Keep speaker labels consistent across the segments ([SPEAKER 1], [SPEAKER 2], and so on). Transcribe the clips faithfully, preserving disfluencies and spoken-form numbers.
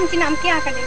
[SPEAKER 1] चिनाम क्या करे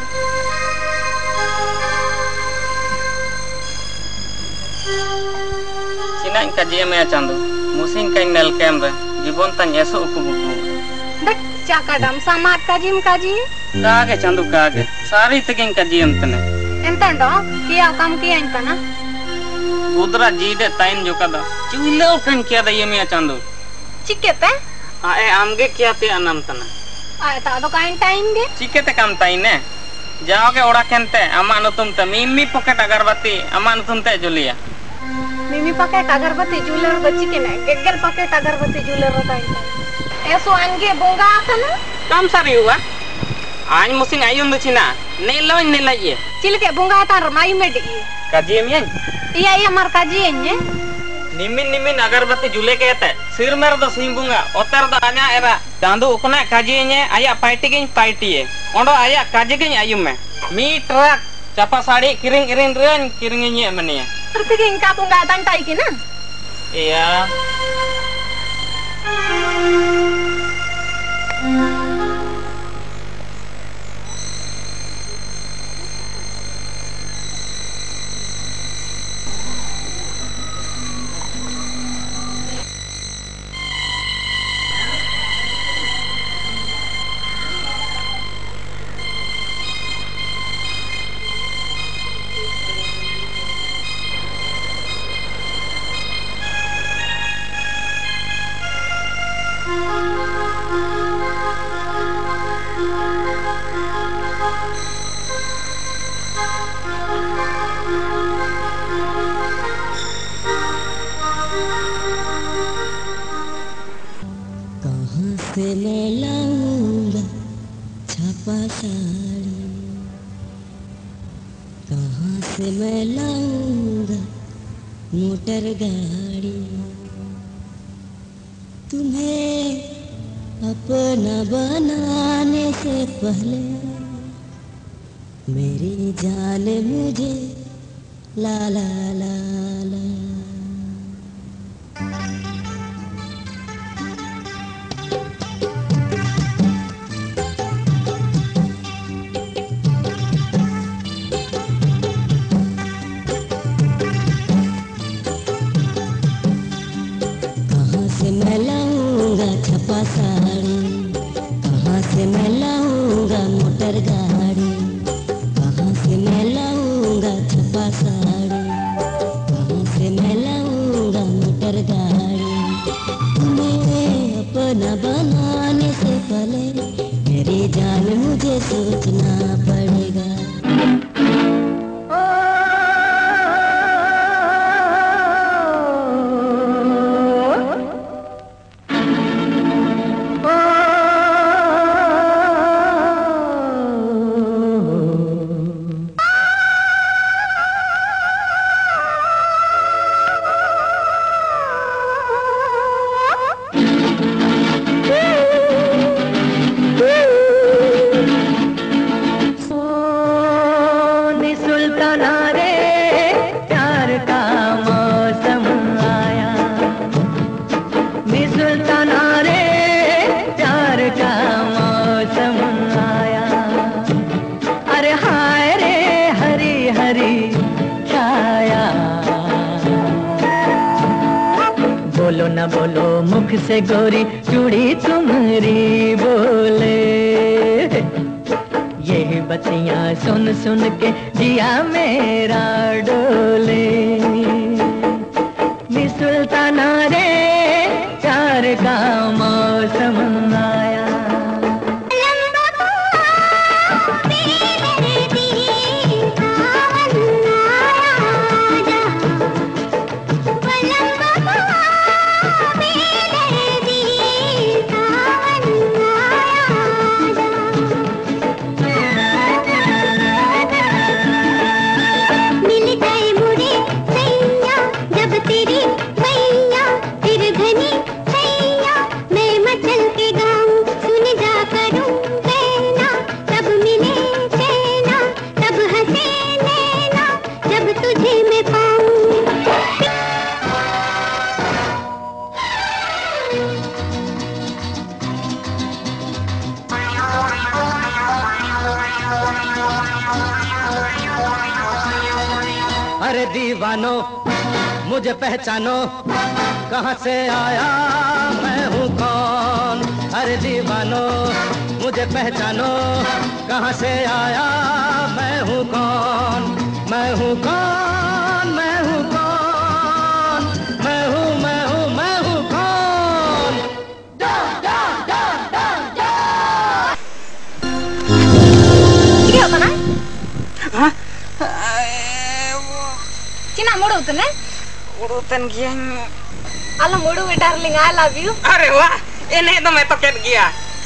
[SPEAKER 2] चिना इनका जिया में चांदो मुसिन का नेल कैमरे जीवन तन ऐसो उपबुकु
[SPEAKER 1] दक चाका दम समात का जिम का जी
[SPEAKER 2] कागे चांदो कागे सारी तकिन का जियम तने
[SPEAKER 1] एंतंडो किया काम किया इंतना
[SPEAKER 2] गुदरा जीदे ताइन जो कदा चिलो कन किया दा ये में चांदो
[SPEAKER 1] चिकेते
[SPEAKER 2] आए आमगे किया पे अनम तना
[SPEAKER 1] आए ता दो काइन टाइम गे
[SPEAKER 2] चिकेते काम ताइने जाओगे ओड़ा केनते अमा नुतुम ते मिमी पॉकेट अगरबत्ती अमा नुतुम ते जुलिया
[SPEAKER 1] मिमी पॉकेट अगरबत्ती जुलर बच्ची के ने गेगल पॉकेट अगरबत्ती जुलर ताइन ऐसो आनगे बोंगा आतना
[SPEAKER 2] काम सारी हुआ आज मुसिन आयुन दचिना नेलो नेला ये
[SPEAKER 1] चिलके बोंगा ता रमाई में डी
[SPEAKER 2] काजी में
[SPEAKER 1] iya iya markaji enye
[SPEAKER 2] nimin nimin agarbati jule ke te sir mer do simbunga otar do anya era dandu ukna kaji enye aya paiti gin paiti e ondo aya kaji gin ayume mi truck chapa sari kiring kiring ren kiring enye mania
[SPEAKER 1] terti gin ka bunga tantai kina
[SPEAKER 2] iya
[SPEAKER 3] से मैं लाऊंगा छापा साड़ी कहाँ से मैं लाऊंगा motor गाड़ी तुम्हें अपना बनाने से पहले मेरी जान मुझे ला ला ला ला छपा साड़ी कहाँ से मैं लाऊंगा मोटर गाड़ी कहाँ से मैं लाऊंगा छपा साड़ी कहाँ से मैं लाऊंगा मोटर गाड़ी तुम्हें अपना बनाने से पहले मेरी जान मुझे सोचना पड़ेगा बोलो न बोलो मुख से गोरी चूड़ी तुम्हारी बोले यही बतियां सुन सुन के जिया मेरा डोले नी सुल्ताना रे प्यार का मौसम आया
[SPEAKER 4] मिल गए मुझे सही
[SPEAKER 3] अरे दीवानो मुझे पहचानो, कहाँ से आया मैं हूँ कौन। अरे दीवानो मुझे पहचानो, कहाँ से आया मैं हूँ कौन। मैं हूँ कौन, मैं हूँ कौन, मैं हूँ मैं हूँ मैं हूँ कौन।
[SPEAKER 1] क्या होता ना? हाँ? Cina mudu tuh ne?
[SPEAKER 2] Urutan gian.
[SPEAKER 1] Ala mudu we darling, I love you.
[SPEAKER 2] Are wah, ini tuh metoket gia.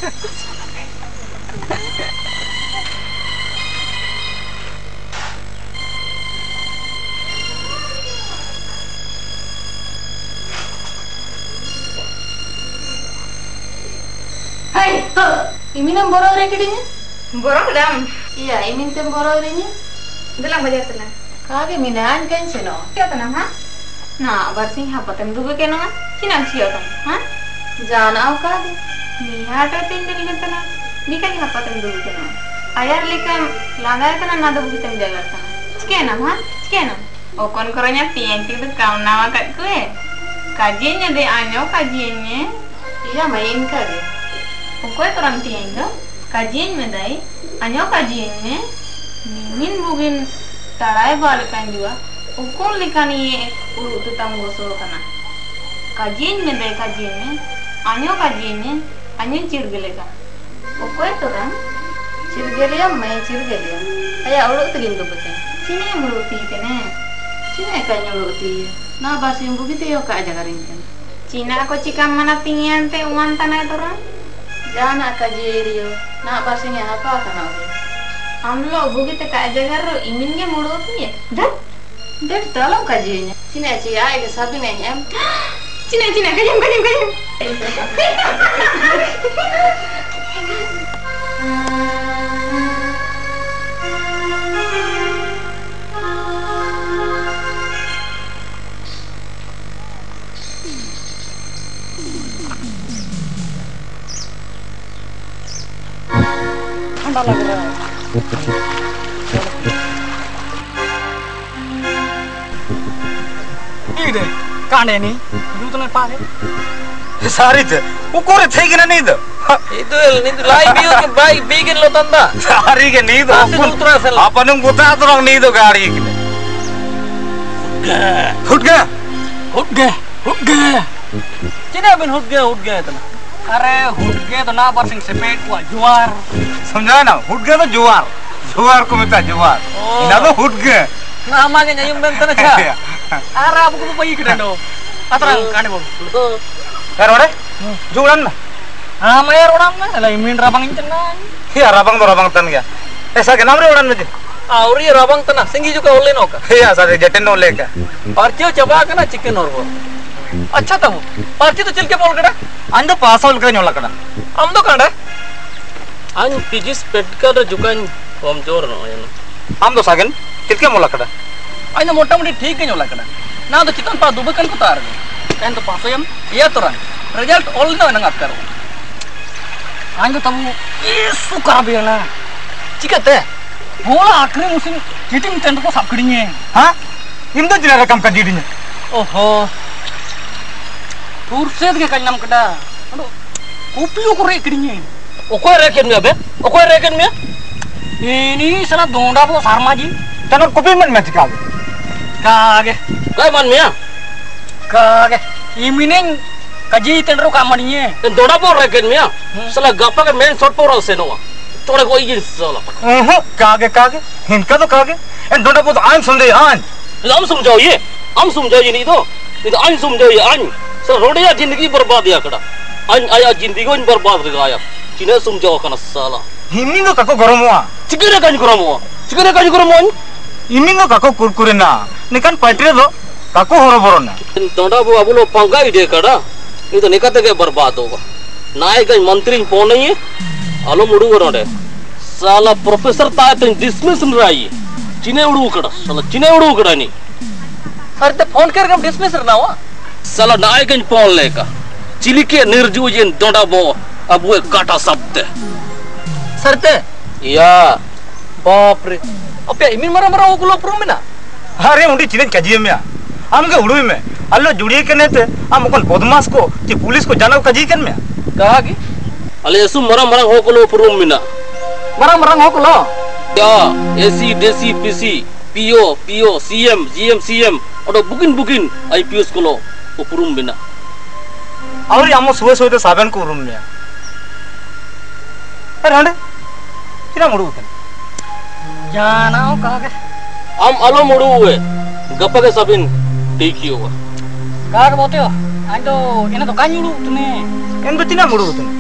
[SPEAKER 1] Hai, ini nam borong rekedingnya?
[SPEAKER 2] Borong dam.
[SPEAKER 1] Iya, ini tem borong rekedingnya.
[SPEAKER 2] Dalam bajar tuh.
[SPEAKER 1] Kage minaan kan seno?
[SPEAKER 2] Kya tanah ha? Nah, barsing ha patem duga kena ha? Cina cia tam, ha?
[SPEAKER 1] Jangan au kage.
[SPEAKER 2] Ni hata tin dari kan tanah. Ni kan ha patem duga kena. Ayar likam lagar kana nada bugi tem jaga tanah. Cikena ha? Cikena. O kon koranya tiang itu kau nawa kat kue. Kajiannya deh anyo kajiannya.
[SPEAKER 1] Iya main kage.
[SPEAKER 2] O kue orang tiang itu kajian medai. Anyo kajiannya. Min bugin tarai balik kan juga, ukur likani uru tutang gosok kana. Kajian mendai kajiannya, anyo kajiannya, anyo cirgeleka.
[SPEAKER 1] Ukur itu kan, cirgelia main cirgelia. Ayah urut tegin tu betul.
[SPEAKER 2] Cina yang meruti kene,
[SPEAKER 1] Cina kan uruti. Nah bahasa yang begitu yo kak aja karingkan.
[SPEAKER 2] Cina aku cikam mana tinggian teh uang tanah itu orang.
[SPEAKER 1] Jangan kajirio. Nah bahasanya apa kana?
[SPEAKER 2] Amlo begitu kak aja karo iminnya meruti ya. Dan,
[SPEAKER 1] dan dalam kajiannya. Cina cia ayah sabi nanya.
[SPEAKER 2] Cina Cina kayam kayam kayam. Anda lagi lah.
[SPEAKER 4] Ini kan ini, itu tuh apa nih?
[SPEAKER 5] Sari tuh, ukur itu gimana nih tuh?
[SPEAKER 4] Itu, itu live view ke baik bikin lo tanda.
[SPEAKER 5] Sari kan nih tuh, apa nung buta tuh orang nih tuh gari ini. Hutga,
[SPEAKER 4] hutga, hutga. Cina bin hutga, hutga itu. Are hutga itu na barsing sepet kuat juar.
[SPEAKER 5] समझा ना हुडगे तो जुआर जुआर को मिलता जुआर इना तो हुडगे
[SPEAKER 4] namanya nyayung dan tanah cah arah buku buku bayi kita do atrang kane bol
[SPEAKER 5] यार ओरे जुड़न ना
[SPEAKER 4] हाँ मैं यार उड़ान ना लाइन में rabang इंचना
[SPEAKER 5] या rabang तो rabang तन गया ऐसा क्या नाम रे उड़ान में जी
[SPEAKER 4] और ये rabang तना सिंगी जो का ओले नो का
[SPEAKER 5] या सारे जटिन नो लेके
[SPEAKER 4] पार्टियों चबा का ना चिकन और वो अच्छा था वो पार्टी तो चल के बोल करा
[SPEAKER 5] अंदर पास होल का न्योला करा
[SPEAKER 4] हम तो करा An pijis pedka dah jukan om jor no ya.
[SPEAKER 5] Am do sagen, kitke mola kada.
[SPEAKER 4] Aina mota moti ठीक है नोला करा. ना तो चिकन पा दुबे कन को तार गए. kan to pasayam iya toran result all na nangat karo anjo tabu isu kabela cikate bola akhirnya musim cheating tent ko sab kadinya
[SPEAKER 5] ha imda jina rakam ka didinya
[SPEAKER 4] oho turset ke kanam kada aduh kopiyo ko re kadinya okoy reken me be okoy reken me ini sana donda bo sarma ji
[SPEAKER 5] tanor kopi man me tikal
[SPEAKER 4] kage kai man me kage iminen kaji tendro kamaniye donda bo reken me sala gapa ke main shot por se no tore ko yin sala
[SPEAKER 5] mhm kage kage hinka to kage en donda bo an sunde an
[SPEAKER 4] हम समझाइए हम समझाइए नहीं तो नहीं तो अन समझाइए अन sir रोडिया जिंदगी बर्बाद या कड़ा अन आया जिंदगी को बर्बाद कर गया चिने समझाओ कना साला
[SPEAKER 5] हिमिंग तो kako goromoa
[SPEAKER 4] चिकरे काज गरोमो चिकरे काज गरोमो
[SPEAKER 5] हिमिंग तो kako kurkure na nikan patire do kako horoboro na
[SPEAKER 4] दोंडा वो अबुलो पंगा ही दे कड़ा नहीं तो निकते के बर्बाद होगा नायक मंत्री फोन नहीं है आलो मुड़ू वरोडे साला प्रोफेसर ताय तो डिसमिस रही चिने उड़ू कड़ा साला चिने उड़ू कड़ा नहीं अरे तो फोन कर हम डिसमिस ना हुआ साला नायक फोन लेका चिली के निर्जूजिन दोंडा बो अब वो काटा शब्द सरते या बाप रे अब क्या इमिन मरा मरा ओकुलो प्रो में ना
[SPEAKER 5] अरे उंडी चिने कजिए में आम के उड़ुई में अल्लो जुड़िए कने ते आम कोन बदमाश को कि पुलिस को जानव कजी कन में
[SPEAKER 4] कहा की अले एसु मरंग मरंग हो कोलो पुरुम मिना
[SPEAKER 2] मरंग मरंग हो कोलो
[SPEAKER 4] या AC DC PC PO PO CM GM CM ओडो बुकिन बुकिन आईपीएस कोलो पुरुम मिना
[SPEAKER 5] और आम सुबह सुबह साबन को रूम में अरे हंडे किना मुड़ू
[SPEAKER 2] जाना हो कहा के
[SPEAKER 4] आम आलो मुड़ू हुए गप्पा के साबिन ठीक ही होगा
[SPEAKER 2] कहा के बोते हो आज तो इन्हें तो कान्युड़ू तूने
[SPEAKER 5] इन तो चिना मुड़ू तूने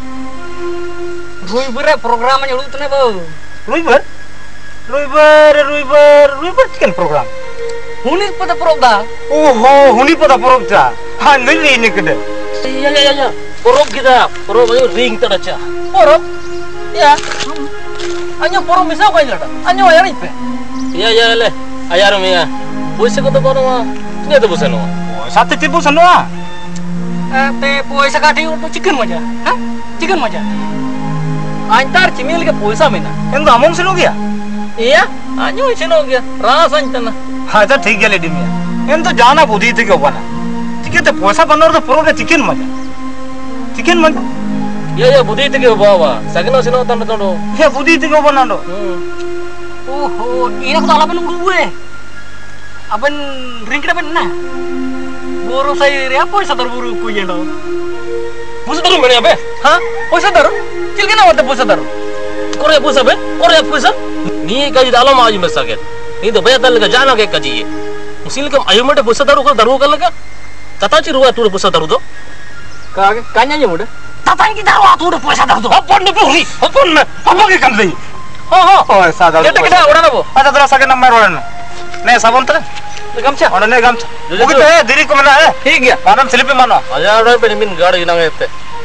[SPEAKER 2] रुईबर प्रोग्राम में उड़ू तूने बो
[SPEAKER 5] रुईबर रुईबर रुईबर रुईबर चिकन प्रोग्राम
[SPEAKER 2] हुनी पता प्रोग्राम
[SPEAKER 5] ओहो हुनी पता प्रोग्राम हाँ नहीं नहीं निकले
[SPEAKER 4] या या या पोरोब kita पोरोब ayo ring teraca
[SPEAKER 2] पोरोब ya anyo पोरोब misal kau ini anyo ayar ipe
[SPEAKER 4] ya ya le ayar mia puisi ko to kono ma ini to busano
[SPEAKER 5] sate tipu sanoa
[SPEAKER 2] eh te puisi kati untuk chicken maja ha chicken maja antar cimil ke puisa mina
[SPEAKER 5] endo among seno gya
[SPEAKER 2] iya anyo seno gya rasa antana
[SPEAKER 5] हाँ तो ठीक है lady मियाँ इन तो जाना बुद्धि थी क्यों बना ठीक है तो पैसा बनना तो प्रो के चिकन मजा चिकन मजा
[SPEAKER 4] ये ये बुद्धि थी क्यों बाबा सगनो सिनो तंड तंडो
[SPEAKER 5] ये बुद्धि थी क्यों बना लो
[SPEAKER 2] ओहो ini aku tak lapan gue upon ring kita benar buru saya apa bisa terburu kuya lo
[SPEAKER 4] puasa taruh mana be
[SPEAKER 2] ha puasa taruh cil kena waktu puasa taruh
[SPEAKER 4] Korea puasa be Korea puasa ni kaji dalam aja masakan ini तो भैया तल का जाना के कजिए मुसिल कम आयु मटे पुसा दारू का दारू का लगा तता ची रुआ तू पुसा दारू दो
[SPEAKER 2] का के कान्या जे मुडे
[SPEAKER 5] तता की दारू आ तू पैसा दारू दो अपन ने पूरी अपन में अपन के कम दई हां हां ओए सादा
[SPEAKER 2] केटे केटे उड़ा ना वो
[SPEAKER 5] अच्छा तेरा सके नंबर रोड़ा ना नहीं साबुन तले
[SPEAKER 2] गमछा
[SPEAKER 5] और नहीं गमछा मुझे तो है देरी को मना है
[SPEAKER 2] ठीक है
[SPEAKER 5] मानम स्लिप मानो
[SPEAKER 4] हजार रुपए पे मिन गाड़ी ना गए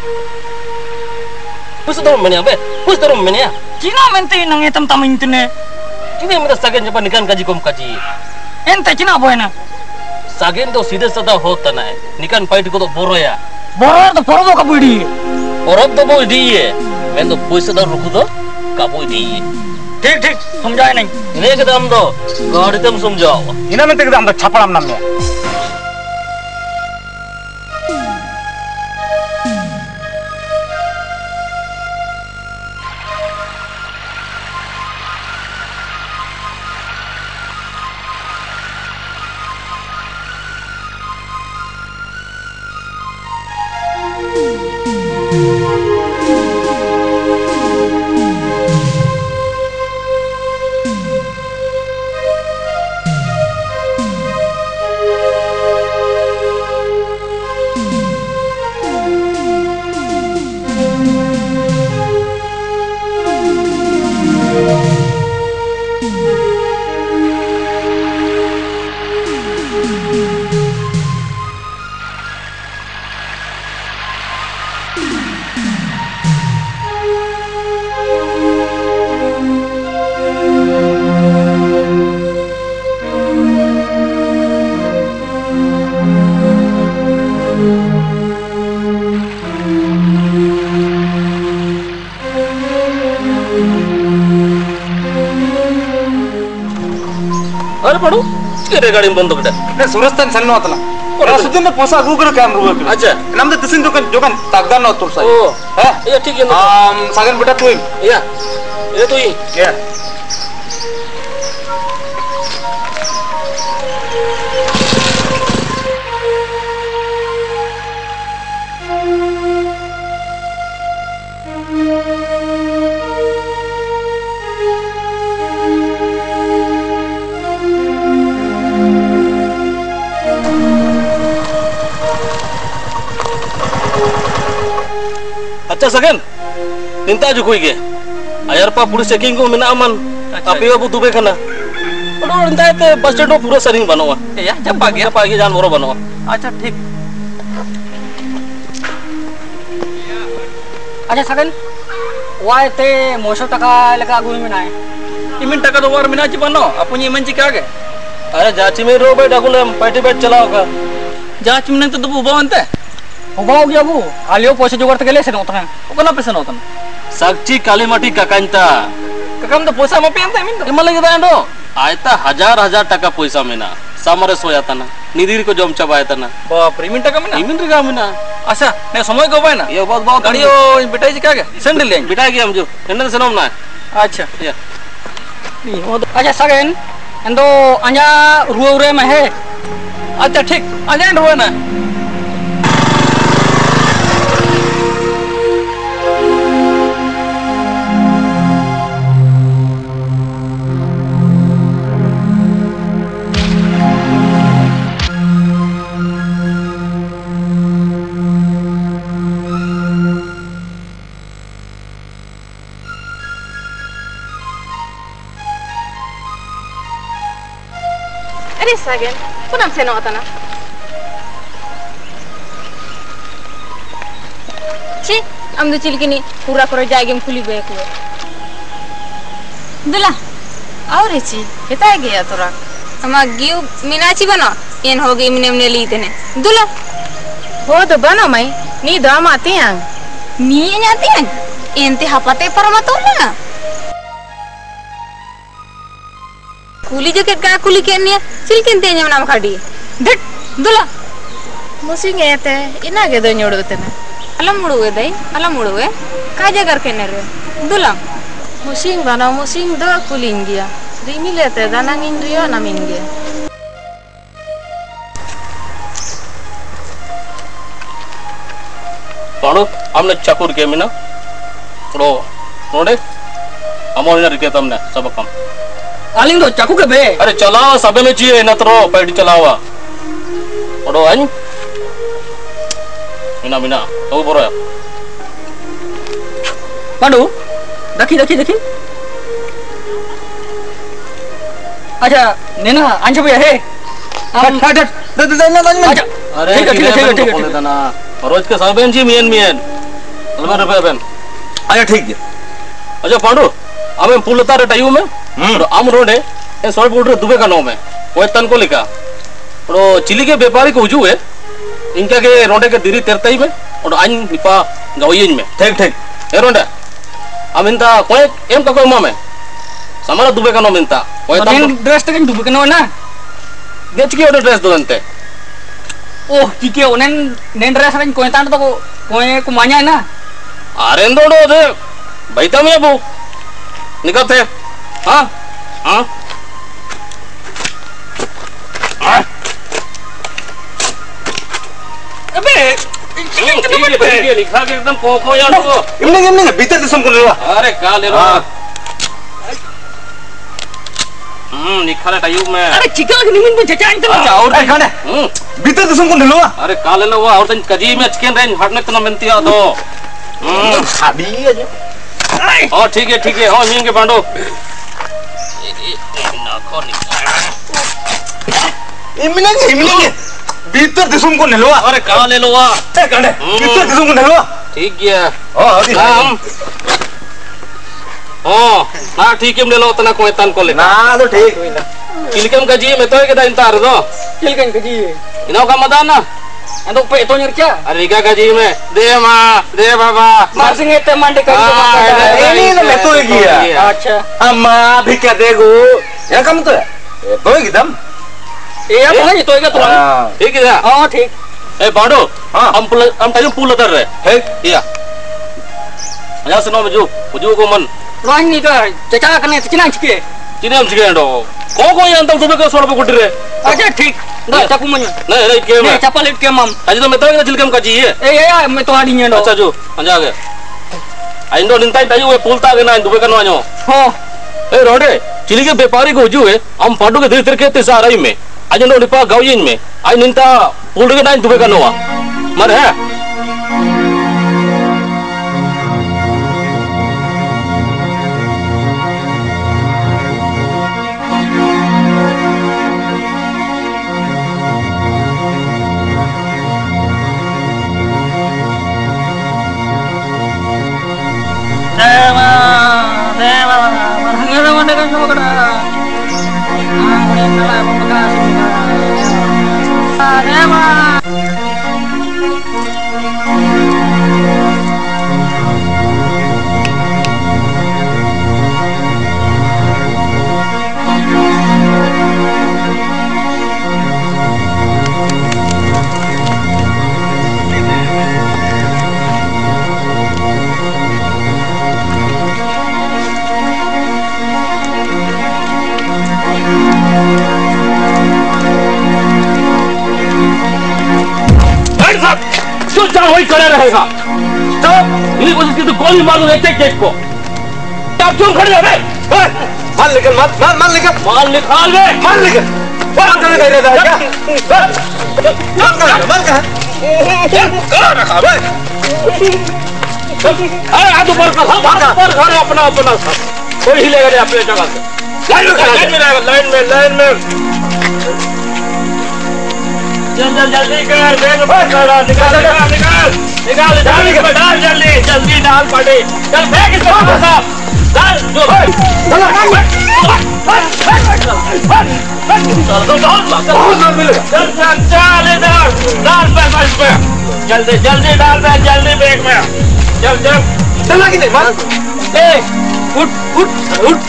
[SPEAKER 4] पुसा दारू मने बे पुसा दारू मने
[SPEAKER 2] Cina mente nang etam tam intine
[SPEAKER 4] ini मेरा सगेन जब निकान काजी कोम काजी
[SPEAKER 2] ente Cina boyna
[SPEAKER 4] सगेन तो सीधे साधा होता ना है निकान पाइट को तो बोरो या
[SPEAKER 2] बोरो तो बोरो का बुड़ी
[SPEAKER 4] बोरो तो बोई दी है मैं तो पैसे दारू रुकू दो का बोई दी है
[SPEAKER 2] ठीक ठीक समझाए नहीं
[SPEAKER 4] इन्हें के दाम दो गाड़ी तुम समझाओ
[SPEAKER 5] इन्हें में तेरे दाम तो छापड़ाम नाम में
[SPEAKER 4] अरे पढ़ो किरे गाड़ी में बंद हो गया
[SPEAKER 5] नहीं सुरस्तान चलना होता ना और सुधीर ने पैसा रुक रहा कैमरा रुक
[SPEAKER 4] अच्छा
[SPEAKER 5] नाम तो तिसिन दुकान दुकान ताकदार ना तुर साई
[SPEAKER 4] ओ
[SPEAKER 5] है
[SPEAKER 4] ये ठीक है
[SPEAKER 5] आम सागन बेटा तू
[SPEAKER 4] या ये तो ही
[SPEAKER 5] या
[SPEAKER 4] अच्छा सगन निंता जो कोई के आयर पा पुलिस चेकिंग को मिना अमन अभी अब दुबे खाना और निंता ते बस स्टैंड पूरा सरिंग बनवा
[SPEAKER 2] ya jam pagi
[SPEAKER 4] जब आगे जान बोरो बनवा
[SPEAKER 2] अच्छा ठीक अच्छा सगन वाय ते मोशो टका लगा गुई में नाय इमिन टका तो वार मिना ची बनो अपनी इमन ची क्या के
[SPEAKER 4] अरे जाची में रो बैठ अकुले पार्टी बैठ चलाओ का
[SPEAKER 2] जाच में तो दुबो बावंते उबाव गया वो आलियो पैसे जुगाड़ तक ले से नोतना ओकना पैसे नोतना
[SPEAKER 4] साक्षी काली माटी काकांता
[SPEAKER 2] kakam तो पैसा म पेन मिन
[SPEAKER 4] इमन लगे दांडो आयता हजार हजार टका पैसा मेना सामरे सोया तना निधिर को जम चबाया तना
[SPEAKER 5] बाप रे, इमिन टका मेना
[SPEAKER 4] इमिन रे मेना
[SPEAKER 5] अच्छा ने समय को पाए ना
[SPEAKER 4] ये बहुत बहुत
[SPEAKER 5] गाड़ी ओ बेटा जी क्या क्या सैंडल ले
[SPEAKER 4] बिठा गया हम जो हेंडल से ना
[SPEAKER 5] अच्छा
[SPEAKER 4] या
[SPEAKER 2] अच्छा सगेन एंदो आजा रुए रुए में है
[SPEAKER 5] अच्छा ठीक अजय रोए ना
[SPEAKER 1] अरे सगेन पुनम से नौता ना ची हम दो चिल की नहीं पूरा करो जाएगी हम खुली बैक हुए दुला और ची कितना गया तोरा हम गियो मीनाची बनो इन हो गई मिने मिने ली तेने दुला हो तो बनो मैं नी दाम आते हैं नी आते हैं इनते हपते पर मत ना कुली जैकेट का कुली केनिया चिलकिन ते ᱧᱮᱢ नाम खाडी दट दुला मुसिंगे ते इना गे दो ñोडोते ना अलम मुडुवे दई अलम मुडुवे का जगर केने रे दुला मुसिंग बना मुसिंग दो कुलिंग गया रिमिले ते दानांगिन रियो नामिंगे
[SPEAKER 4] पाणो हमने चकुर के मिना रो रोडे अमोल ने रिके तमने सब काम
[SPEAKER 2] आलिंग दो चाकू के बे
[SPEAKER 4] अरे चलाओ सबे में चाहिए न तो पैडी चलावा ओडो अन मिना मिना तो बरो
[SPEAKER 2] पांडु देखी देखी देखी अच्छा नेना अंज भैया है हम हट हट दे दे ना अच्छा
[SPEAKER 4] अरे
[SPEAKER 2] ठीक है ठीक है ठीक है
[SPEAKER 4] बोले ना रोज के सबेन जी मियन मियन अलवर रुपए बेन
[SPEAKER 5] अच्छा ठीक है
[SPEAKER 4] अच्छा पांडु हमें पुलता रे टाइम में तो आम रोडे ए सोल बोर्ड रे दुबे का नाम है कोई तन को लिखा तो चिली के व्यापारी को हुजू है इनका के रोडे के दिरी तेरताई में और अन निपा गवयन में
[SPEAKER 5] ठीक ठीक
[SPEAKER 4] ए रोडे हम इनता कोई एम का कोई मामे समारा दुबे का नाम इनता कोई तन
[SPEAKER 2] ड्रेस तक दुबे का ना
[SPEAKER 4] देच की ओडे ड्रेस दोनते
[SPEAKER 2] ओह ठीक है उन्हें नेन ड्रेस रन कोई तान तो कोई को मान्या है ना
[SPEAKER 4] अरे दोडो दे बैठा में बो निकलते हाँ हाँ
[SPEAKER 2] अबे
[SPEAKER 4] लिखा के एकदम कोको यार तो
[SPEAKER 5] इमने इमने भीतर दिसम को लेवा
[SPEAKER 4] अरे का ले रो हम्म लिखा है टाइम में
[SPEAKER 2] अरे चिकन के निमिन में चचा इंत
[SPEAKER 4] अच्छा और
[SPEAKER 5] अरे खाने
[SPEAKER 4] हम्म
[SPEAKER 5] भीतर दिसम को लेवा
[SPEAKER 4] अरे का ले लो और तन कजी में चिकन रेंज हटने तना मिलती है तो हम्म
[SPEAKER 5] खादी है जो
[SPEAKER 4] ओ ठीक है ठीक है हो नींगे पांडो
[SPEAKER 5] इमने इमने भीतर दिसम को लेवा
[SPEAKER 4] अरे का ले लो वा
[SPEAKER 5] ए खाने भीतर दिसम को लेवा
[SPEAKER 4] ठीक है
[SPEAKER 5] हां आदि
[SPEAKER 4] हम ओ ना ठीक है ले लो तना कोई तन को ले
[SPEAKER 5] ना तो ठीक
[SPEAKER 4] किलकम कजी में तो के दाइन तार दो
[SPEAKER 2] चिलकन के जी
[SPEAKER 4] इनो का मदान ना
[SPEAKER 2] अंदो पे तो निर क्या
[SPEAKER 4] अरे का कजी में दे मां दे बाबा
[SPEAKER 2] मारसिंगे ते मंडे का
[SPEAKER 5] नहीं ना मैं तो किया
[SPEAKER 2] अच्छा
[SPEAKER 5] अम्मा भी क्या देगो या कम तो है तो एकदम
[SPEAKER 2] ये तो है तो क्या तो
[SPEAKER 4] ठीक है
[SPEAKER 2] हां ठीक
[SPEAKER 4] ए बाडो
[SPEAKER 5] हाँ।
[SPEAKER 4] हम पुल हम टाइम पुल उतर रहे
[SPEAKER 5] है
[SPEAKER 4] या या सुनो मुझे मुझे को मन
[SPEAKER 2] रोहन नहीं का चचा कने चिना चिके
[SPEAKER 4] चिने हम चिके डो को को यंत सुबह को सोड़ पे गुट रे
[SPEAKER 2] अच्छा ठीक ना चाकू मन
[SPEAKER 4] नहीं नहीं के में
[SPEAKER 2] नहीं चप्पल इट के मम
[SPEAKER 4] आज तो मैं तो चिलकम का जी है
[SPEAKER 2] ए ए मैं तो आड़ी नो
[SPEAKER 4] अच्छा जो अंजा गए आइंदो निंता टाइम वे पुलता के ना दुबे का नो
[SPEAKER 2] हो
[SPEAKER 4] ए रोडे चिली के व्यापारी को हुजू है हम पाडू के धीरे धीरे के तिसा रही में आज नो निपा गावयिन में आई निंता पुल के ना दुबे का नोवा मर है
[SPEAKER 2] देवा देवा मरहंगे मंडे का नोकड़ा आंगड़े नला बका देवा
[SPEAKER 4] जो चाह वही खड़ा रहेगा। स्टॉप। ये कोशिश की तो गोली मार दो एक एक केक को। आप क्यों खड़े हो बे?
[SPEAKER 5] माल निकल, माल माल माल निकल,
[SPEAKER 4] माल निकाल बे,
[SPEAKER 5] माल निकल। माल कहाँ गए रहता है क्या? माल कहाँ है? माल कहाँ है? कहाँ रखा बे?
[SPEAKER 4] अरे आ तो पर का सब पर घर अपना अपना सब कोई हिलेगा नहीं अपने जगह से। लाइन में लाइन में लाइन में लाइन में चल चल जल्दी कर बैग निकाल निकाल निकाल निकाल निकाल निकाल डाल जल्दी जल्दी डाल पाटे चल फेंक इसको साहब डाल जो भाई चल चल चल चल इधर डाल बैग में जल्दी जल्दी डाल बैग जल्दी बैग में चल चल
[SPEAKER 5] चला कि नहीं माल?
[SPEAKER 4] ए उठ उठ उठ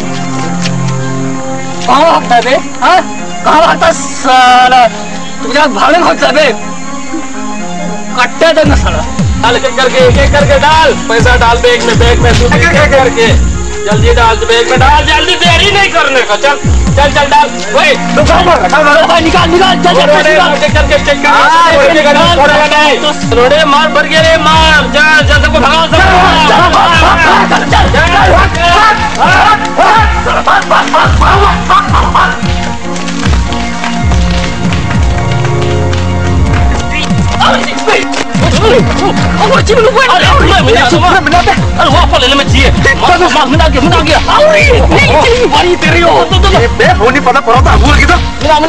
[SPEAKER 4] कहाँ भागता बे? हाँ कहाँ भागता साला? तुझे भागने भागता बे? कट्टे देना साला। डाल के करके एक एक करके डाल पैसा डाल बैग में बैग में तू एक एक करके जल्दी डाल बैग में डाल जल्दी देरी नहीं करने का चल चल चल डाल वही
[SPEAKER 5] तो कहाँ मार रखा है?
[SPEAKER 4] भाई निकाल निकाल चल चल निकाल के करके चेक कर छोड़ेगा नहीं तो रोड़े मार भर गए रे मार जा जा सबको भगाओ सब
[SPEAKER 5] फोन पता पड़ा था भूल गया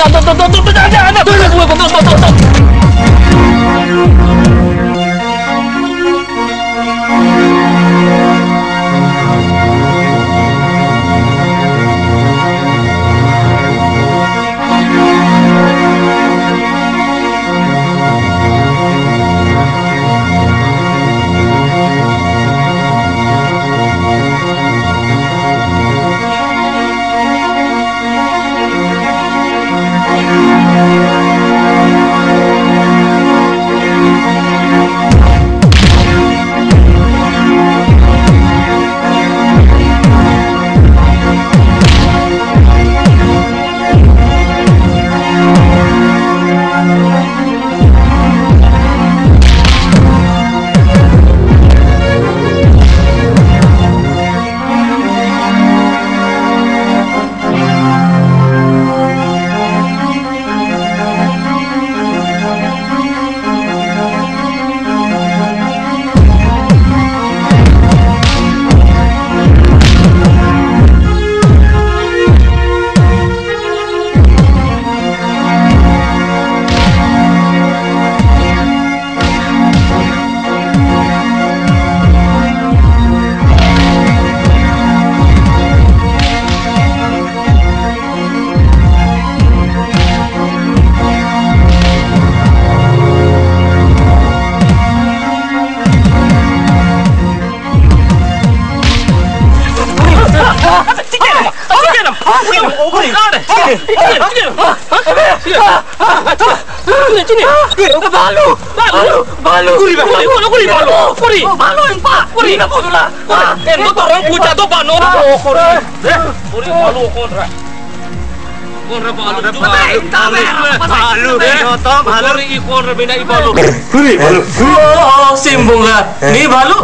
[SPEAKER 4] Balu, balu, balu, kuri, kuri, kuri, balu, kuri, balu yang pak, kuri, nak pula. Eh, motor orang pucat tu pak, nora, kuri, kuri, balu, kontra, kontra balu, balu, balu, balu, ini kontra bina ini balu.
[SPEAKER 5] Kuri, balu,
[SPEAKER 4] Oh, simbunga, ni balu.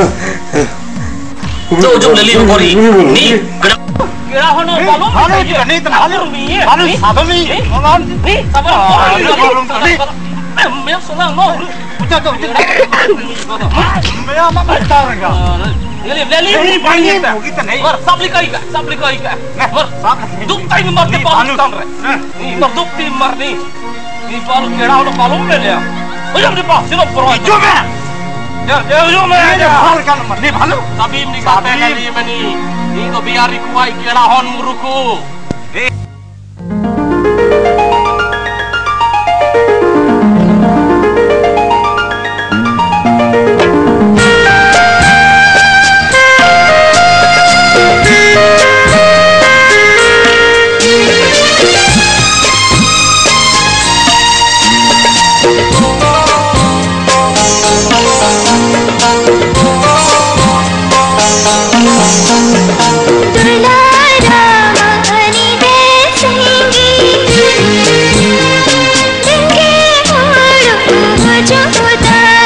[SPEAKER 4] Jauh jauh leli kuri, ni. Kira hono balu,
[SPEAKER 5] balu itu ni balu, balu, apa ni? Orang
[SPEAKER 4] ni, apa?
[SPEAKER 5] Balu, ni.
[SPEAKER 4] Memang senang, no.
[SPEAKER 5] Pucat tu, pucat. Memang apa betul enggak?
[SPEAKER 4] Leli, leli,
[SPEAKER 5] Ini paling itu, kita ni.
[SPEAKER 4] Mar, sabli kau ikat, sabli kau ikat. Mar, duk time mar ke balu tang re. Ni mar duk time mar ni. Ni balu kira hono balu le le. Oh jam ni pa, sino pro.
[SPEAKER 5] Jom eh.
[SPEAKER 4] Ya, ya jom eh.
[SPEAKER 5] Hal kan ni balu.
[SPEAKER 4] Tapi ni kata kali mani. Ni to biari kuai kira hon muruku.
[SPEAKER 6] मुझे खुदा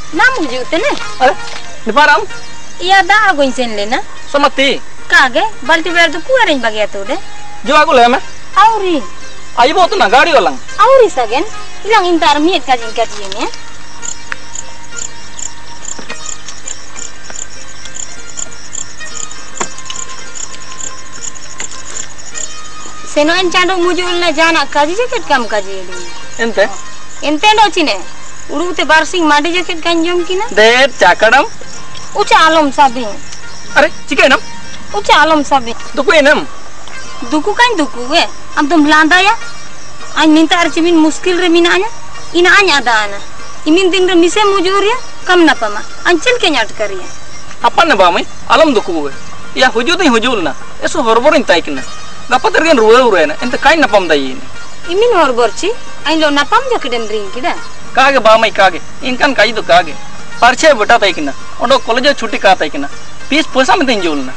[SPEAKER 1] Nam uju tene.
[SPEAKER 2] Are, di param?
[SPEAKER 1] Iya dah aku insen lena.
[SPEAKER 2] Somati.
[SPEAKER 1] Kage, balti ber tu kuarin bagi atu deh.
[SPEAKER 2] Jo aku le me.
[SPEAKER 1] Auri.
[SPEAKER 2] Ayo bawa tu na gadi walang.
[SPEAKER 1] Auri sagen. Ilang intar miet kajin kajin ya. Seno encando mujul na jana kaji jaket kam kaji ini.
[SPEAKER 2] Ente?
[SPEAKER 1] Ente do cine. Uru te barsing madi jaket kanjom kina.
[SPEAKER 2] De cakadam.
[SPEAKER 1] Uca alom sabi.
[SPEAKER 2] Are, cike nam?
[SPEAKER 1] Uca alom sabi.
[SPEAKER 2] Duku enam.
[SPEAKER 1] Duku kan duku we. Am tum belanda ya. An minta arcimin muskil re mina anya. Ina anya ada ana. Imin ting re mise mujur ya. Kam na pama. Ancil ke nyat kariya.
[SPEAKER 2] Apa na ba mai? Alam duku we. Ya hujud ni hujul na. Eso horborin tai kina. Dapat tergen ruwe ruwe na. Ente kain napam dai ini.
[SPEAKER 1] Imin horbor ci. Ain lo napam jakeden ring kida.
[SPEAKER 2] Kage ba mai kage. Inkan kai do kage. Parche beta tai kina. Ondo college chutti ka tai kina. Pis poisa me tin jul na.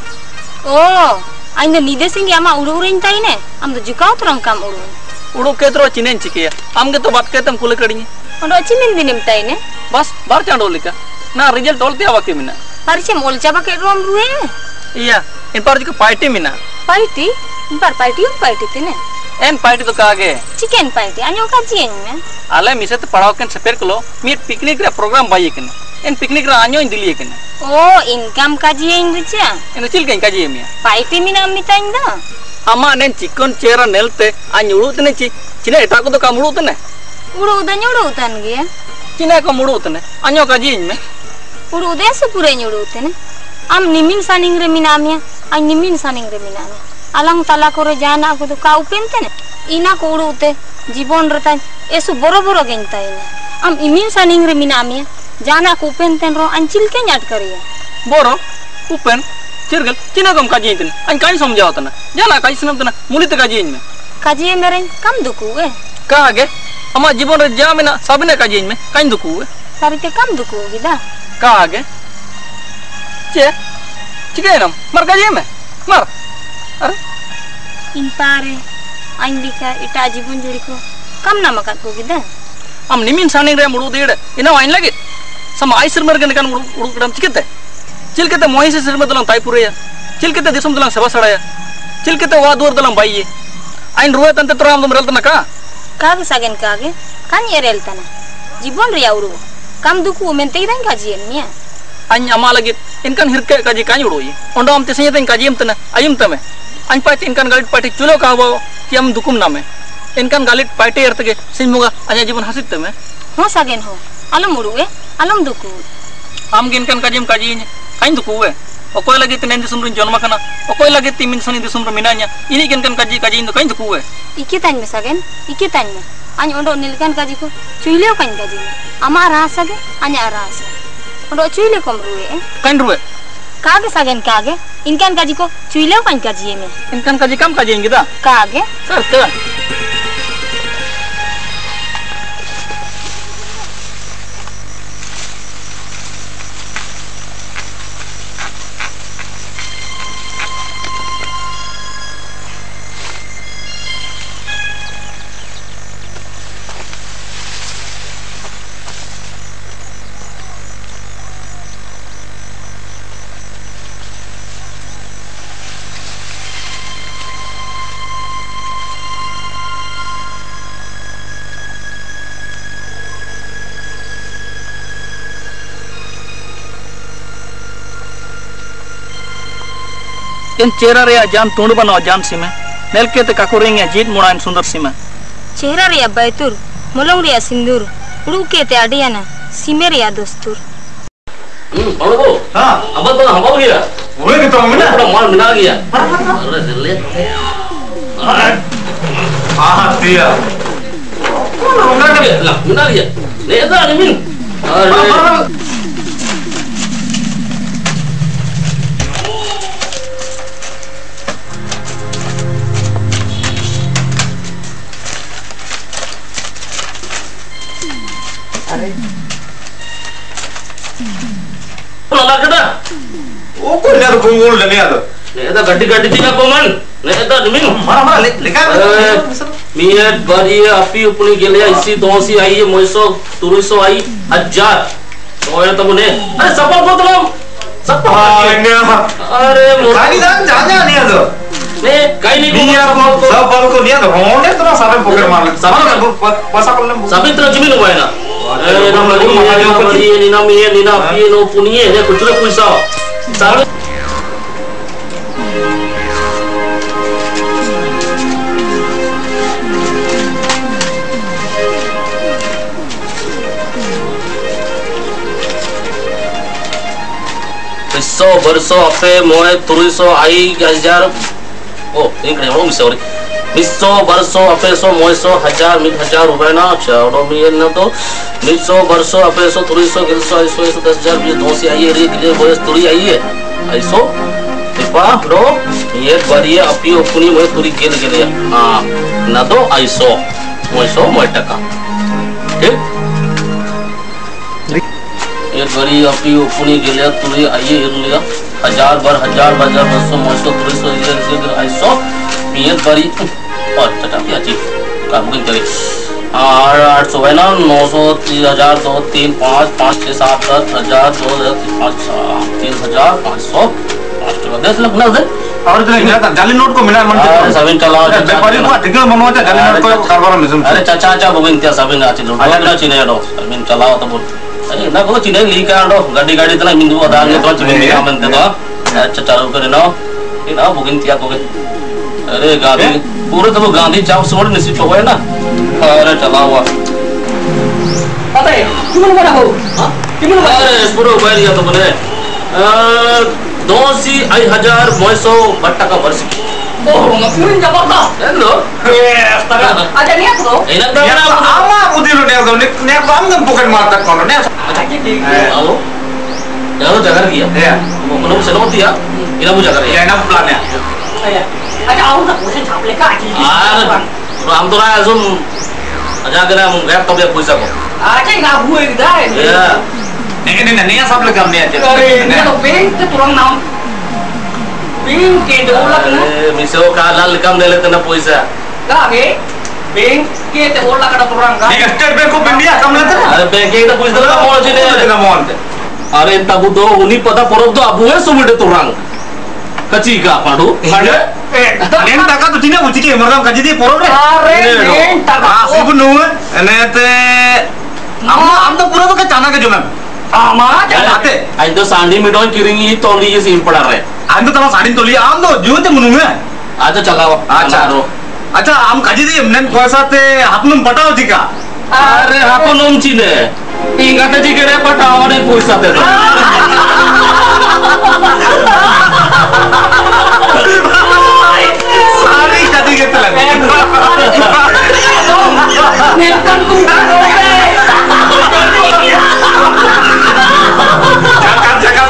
[SPEAKER 1] Oh, ain do nide singi ama uru urin tai ne. Am do jukau terang kam uru.
[SPEAKER 2] Uru ketro chinen chike. Am ge to bat ketam kule kadingi.
[SPEAKER 1] Ondo cimin dinim tai ne.
[SPEAKER 2] Bas bar chando lika. Na result tolte awake mina.
[SPEAKER 1] Parche mol jaba ke rom ruwe.
[SPEAKER 2] Iya, in par jiko party mina.
[SPEAKER 1] Party? Par party um party tene.
[SPEAKER 2] En party to kage.
[SPEAKER 1] Chicken party. Anyo kaji en.
[SPEAKER 2] Ale mise te padaw ken seper klo. Mi picnic re program bayi ken. En picnic ra anyo indili ken.
[SPEAKER 1] Oh, income kaji en richa.
[SPEAKER 2] En chil ken kaji emia.
[SPEAKER 1] Party mina amita inda.
[SPEAKER 2] Ama nen chicken chera nelte anyulu tene chi. Chine eta ko to kamulu tene.
[SPEAKER 1] Uru udan nyuru utan ge.
[SPEAKER 2] Chine ko mulu tene. Anyo kaji en me.
[SPEAKER 1] Uru ude se pure nyuru tene. Am nimin saning re mina amia. An nimin saning re mina amia. Alang tala kore jana aku tu kau pentene. Ina ko uru te jibon retan. Esu boro boro genta ina. Am imin saning re mina amia. Jana ko penten ro ancil ke nyat kariya.
[SPEAKER 2] Boro upen cirgal chine kom kaji en. An kain समझाओ तना. Jana kai sunam तना. Muli te kaji en me.
[SPEAKER 1] Kaji meren kam duku e.
[SPEAKER 2] Kage. Ama jibon re jamina sabine kaji en me. Kain duku e.
[SPEAKER 1] Sarite kam duku gida.
[SPEAKER 2] Kage. Che. Chike nam. Mar kaji me. Mar. Are?
[SPEAKER 1] Impare, Andika, ita jibun juriko, kam nama kat ko gida.
[SPEAKER 2] Am nimin saning re mudu dede. Ina wain lagi. Sama ai sirmer kan kan mudu mudu kadam cikete. Cil kete mohi se sirmer dalam taipure ya. Cil kete disum dalam seba saraya. Cil kete wa dur dalam bayi. Ain ruwe tante toram dum rel tanaka.
[SPEAKER 1] Kage sagen kage, kan yerel tana. Jibun ria uru. Kam duku mente idan kajian niya.
[SPEAKER 2] Ain ama lagi. Inkan hirke kaji kan uroi. Ondo am tesenya ten kaji am tana. Ayum tame. Ain pati inkan galit pati chulo ka bo ki am dukum name. Inkan galit pati ertege simuga anya jibon hasit tame.
[SPEAKER 1] Ho sagen ho. Alam uru e, alam duku.
[SPEAKER 2] Am ginkan kaji am kaji ni. Kain duku e. Okoy lagi tenen disum rin jonma kana. Okoy lagi timin sani disum rin minanya. Ini ginkan kaji kaji indo kain duku e.
[SPEAKER 1] Ikitan me sagen, ikitan me. Anya ondo nilkan kaji ko. Chuileo kain kaji me. Ama rasa ge, anya rasa. Ondo chuile kom ruwe e.
[SPEAKER 2] Kain ruwe.
[SPEAKER 1] Kage sagen kage, inkan kaji ko chuileo kan kaji me.
[SPEAKER 2] Inkan kaji kam kaji ingida.
[SPEAKER 1] Kage.
[SPEAKER 2] Serta. इन चेहरा रे जान तोड़ बनो जान सिमे नेलके ते काकुरेंगे जीत मुड़ान सुंदर सिमे
[SPEAKER 1] चेहरा रे बैतुर मुलंग रे सिंदूर उड़ुके ते अडियाना सिमे रे दोस्तुर
[SPEAKER 4] हम्म पड़ो हां अब तो हम हो गया
[SPEAKER 5] वो के तो मिना
[SPEAKER 4] थोड़ा माल मिला गया अरे जल्दी
[SPEAKER 5] हां दिया
[SPEAKER 4] मिला गया ला मिला गया ले जा निमिन अरे
[SPEAKER 5] ओ को ले गुंगुल ले आ
[SPEAKER 4] नेदा गड्डी गड्डी दिया कोमन नेदा निमिन
[SPEAKER 5] मारा मारा लेका
[SPEAKER 4] मियत बारी अपी अपनी गेले इसी दोसी आई है मोइसो तुरिसो आई हजार Oh ya temen nih. Ada sapal gua tolong. Sapal. Aरे
[SPEAKER 5] खाली दान जाने नहीं है तो
[SPEAKER 4] nih kayak ini
[SPEAKER 5] बिया सब बाल को नहीं है तो होने तो ना सारे पकड़ मार ले
[SPEAKER 4] Sabi
[SPEAKER 5] सारे पैसा कर ले
[SPEAKER 4] sabi terus cumi lu na. Eh nama dia nama dia ni nama dia ni nama dia no punya dia kucur puisa. Sabi Beso berso apa moe turiso ai gajar oh ini kena orang bisa orang Miso berso apa so moe so hajar mid hajar rupiah na charo mian na to miso berso apa so turiso gilso ai so दस हजार बीस दो से आई रे दिले बोले तुरी आई है आई सो tipa do ये बारिया अपी अपनी मोe तुरी गेल गेल हां ना तो आई सो मोe so मोe टका ठीक एक बड़ी अपनी उपनी गेलिया तुरी आइए इरलिया हजार बार हजार बाजार बसो मसो तुरी सो ये से आइसो मियत बड़ी और चटा पिया जी का बुकिंग करी आठ आठ सौ है ना नौ सौ तीन हजार दो तीन पाँच पाँच छः सात दस हजार दो हजार पाँच तीन हजार पाँच सौ पाँच टका दस लाख ना दे
[SPEAKER 5] और तो नहीं जाली नोट को मिला मन
[SPEAKER 4] अरे सबिन चलाओ
[SPEAKER 5] व्यापारी को टिकट बनवाते जाली नोट को कारबार में सुन
[SPEAKER 4] अरे चाचा चाचा बुकिंग त्या सबिन आची लो ना चिने रो सबिन चलाओ तो बोल अरे ना को चिने ली का रो गाड़ी गाड़ी तना मिंदु आधार ने तो चिने का मनते तो अच्छा चालू करे ना ये ना बुकिंग त्या को अरे गांधी पूरे तो गांधी चौक से मोड़ निश्चित हो है ना अरे चला हुआ
[SPEAKER 2] पता है किमन बड़ा हो हां किमन
[SPEAKER 4] अरे पूरा बैठ गया तो बने दो सी आई हजार मोसो बट्टा का वर्ष
[SPEAKER 2] oh ngapain jabatan
[SPEAKER 4] hello
[SPEAKER 5] yes tada
[SPEAKER 2] ada niat lo
[SPEAKER 4] enak dah
[SPEAKER 5] ya ama budi lo dia nih nih bang kan bukan mata kono nih
[SPEAKER 2] ada gini
[SPEAKER 4] halo jangan jaga lagi ya
[SPEAKER 5] ya
[SPEAKER 4] mau menunggu senoti ya ini mau jaga ya
[SPEAKER 5] ya enak plan ya
[SPEAKER 2] ya ada awak tak usah capek kaki
[SPEAKER 4] ah ram tu lah zoom aja kena menggap tapi aku bisa kok
[SPEAKER 2] aja nggak gue dah
[SPEAKER 4] ya
[SPEAKER 5] nih ini nih yang sampai kami aja
[SPEAKER 2] ini tuh ping itu turun nam ping ke dola kena
[SPEAKER 4] miso kalal kam dele tena poisa
[SPEAKER 2] kage ping ke dola kada turun ka
[SPEAKER 5] nih state bank of india kam lete
[SPEAKER 4] अरे bank एक police दल का मोल चिने
[SPEAKER 5] ना मोल
[SPEAKER 4] अरे तब तो उन्हीं पता परब तो अबुए सुमिटे तुरंग कची का पाडू
[SPEAKER 5] ada nen taka tu tina uci ke mergam kaji di poro re
[SPEAKER 2] are nen taka
[SPEAKER 5] asli pun nu ene te amma am to pura to ke chana ke jumam
[SPEAKER 2] ama
[SPEAKER 5] ate
[SPEAKER 4] आज तो सांडी मिडोन किरिंगी तोली ये scene पड़ा रहे
[SPEAKER 5] am to tama sadin toli am to jute munu me
[SPEAKER 4] आज तो चलाओ
[SPEAKER 5] अच्छा अच्छा am kaji di nen paisa te hapnum patao jika
[SPEAKER 4] अरे हापन ओम चिने इंगाता जी करे पटाओ ने पैसा दे दो
[SPEAKER 5] सारी kaji ke telan
[SPEAKER 2] nelkan ku
[SPEAKER 5] jangan jangan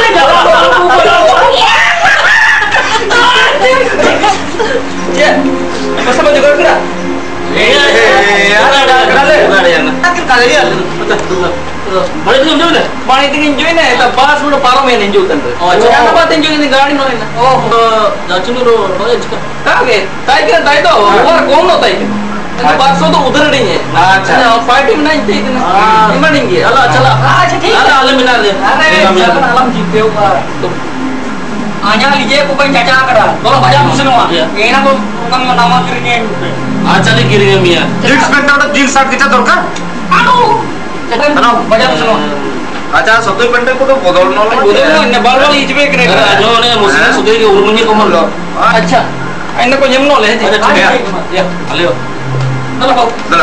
[SPEAKER 2] ya masa mau juga kira
[SPEAKER 5] eh ada ada ada
[SPEAKER 4] ada yang
[SPEAKER 2] akhir kali ya
[SPEAKER 4] बड़े तुम जो ने
[SPEAKER 2] पानी तक enjoy ना तो बस में पारो में enjoy करते
[SPEAKER 4] Oh, अच्छा।
[SPEAKER 2] क्या बात enjoy करने गाड़ी में ना
[SPEAKER 4] oh जाचुन रो रो इसका
[SPEAKER 2] कागे ताई के ताई तो और कौन होता है तो बस तो उधर नहीं है
[SPEAKER 5] अच्छा।
[SPEAKER 2] फाइटिंग नहीं थी ना
[SPEAKER 4] हाँ।
[SPEAKER 2] इमन नहीं है
[SPEAKER 4] चला चला
[SPEAKER 2] अच्छा ठीक है
[SPEAKER 4] अरे आलम मिला दे
[SPEAKER 2] अरे jangan alam jiwa का तो hanya लीजिए को कोई चाचा करा बोलो भजा मुझसे ना
[SPEAKER 4] Iya.
[SPEAKER 2] ये ना तो कम नामा करेंगे
[SPEAKER 4] अच्छा नहीं गिरेंगे मियां
[SPEAKER 5] jeans pant ada jeans shirt kita dorkar
[SPEAKER 2] aduh tenang भजा मुझसे ना
[SPEAKER 5] अच्छा सतुई pant को तो बदल न लो
[SPEAKER 2] उधर वो ने बाल बाल इजबे करे
[SPEAKER 4] जो ने मुस्लिम सुगे के उर्मुनी को मन लो
[SPEAKER 2] अच्छा इन को जम नो ले
[SPEAKER 4] अच्छा, ठीक है।
[SPEAKER 2] ya
[SPEAKER 4] हेलो
[SPEAKER 2] चलो कहो
[SPEAKER 5] dalam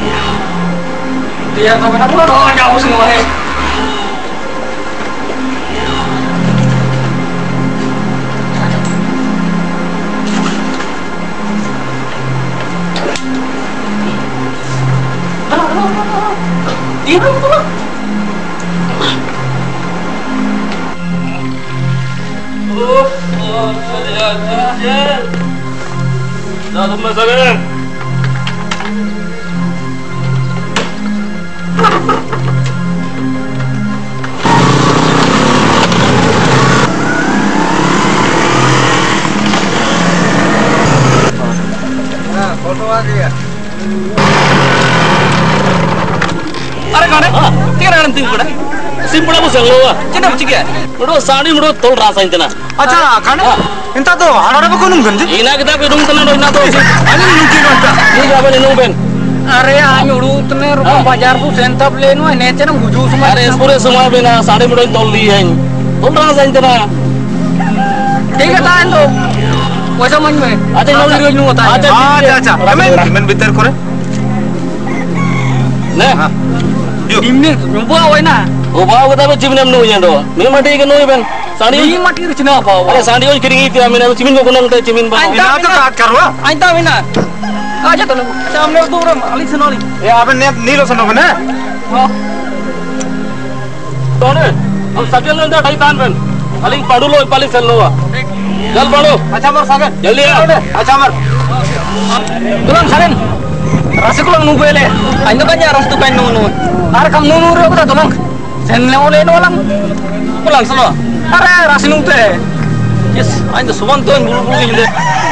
[SPEAKER 2] dia apa nak pulang oh jauh semua है Ini apa?
[SPEAKER 4] Oh, oh, ya, ya, ya. Dah tuh masalah.
[SPEAKER 5] nah foto lagi ya
[SPEAKER 2] अरे कौन है? क्या नाम तुम बड़ा?
[SPEAKER 4] सिम पड़ा बुसेल लो
[SPEAKER 5] चिना चिके
[SPEAKER 4] मुड़ो साड़ी मुड़ो तोल रासा इंतना
[SPEAKER 5] अच्छा खाने इंता तो आना को नुम गंजे
[SPEAKER 4] इना kita ko dung tenan ina to
[SPEAKER 5] ani nuki nota
[SPEAKER 4] ni gabe ni nung ben
[SPEAKER 2] अरे आज उड़ूतने रुपये बाजार को सेंटर प्लेन में नेचर में गुजू समाज
[SPEAKER 4] अरे पूरे समय बेना साड़ी मुड़ो तोल ली है तोल रासा इंतना
[SPEAKER 2] ठीक है तान तो वैसा मन में
[SPEAKER 4] अच्छा नौ लीरो नु होता है
[SPEAKER 5] अच्छा अच्छा मैं मैं भीतर करे
[SPEAKER 4] ने
[SPEAKER 2] निम्न नुबा होय ना
[SPEAKER 4] ओ बाव कता बे चिमने नु यंदो मी मटी के नु बेन साड़ी
[SPEAKER 2] ई मटी रचना बाव
[SPEAKER 4] अरे साड़ी ओ किरी ती आमिना चिमिन को कोन ते चिमिन बा
[SPEAKER 5] ina तो काट करवा
[SPEAKER 2] आइता बिना आजा तो सामने दूर अली सुनोली
[SPEAKER 5] ए अबे ने नीलो सनो बने
[SPEAKER 4] तोने हम सजल ने ढाई तान बेन अली पडू लो पाली चल लो चल पडो
[SPEAKER 5] अच्छा मर सागन
[SPEAKER 4] जल्दी आ
[SPEAKER 5] अच्छा मर
[SPEAKER 2] तुरंत सरेन रसकुलंग नुबेले आइंदा कanya rastu kan nu nu ar kam nu nu re ko tulang senle ole no lang pulang sama are rasinu te yes आइंदा सुबन तो बुल बुल हिंदे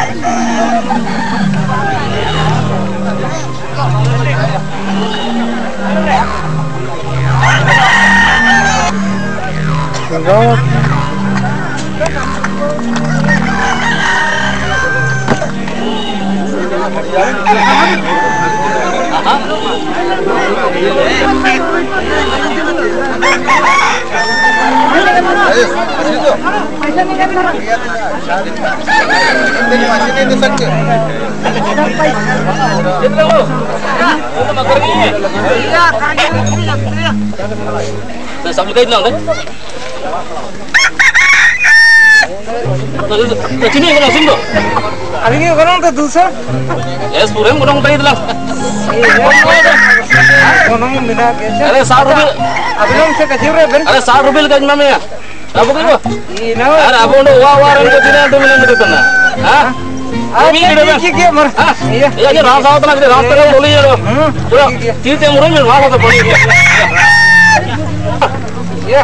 [SPEAKER 4] सब लिखा इतना होता है चिनी है ना सिंधु
[SPEAKER 5] अभी ये करो तो दूसरा
[SPEAKER 4] यस पूरे मुड़ों पे इतना
[SPEAKER 5] कोनो में मिला के
[SPEAKER 4] अरे साठ रुपए
[SPEAKER 5] अभी लोग से कचरे रे बन
[SPEAKER 4] अरे साठ रुपए का जमा में अब करो
[SPEAKER 5] ये ना
[SPEAKER 4] अरे अब उन्हें वाह वाह रंग चिनी तो मिलन देते ना हाँ
[SPEAKER 5] अभी ये क्या मर
[SPEAKER 4] ये ये रात आओ तो ना रात तक बोली ये लो पूरा तीर्थ मुड़ों में वाह तो पड़ी
[SPEAKER 5] ये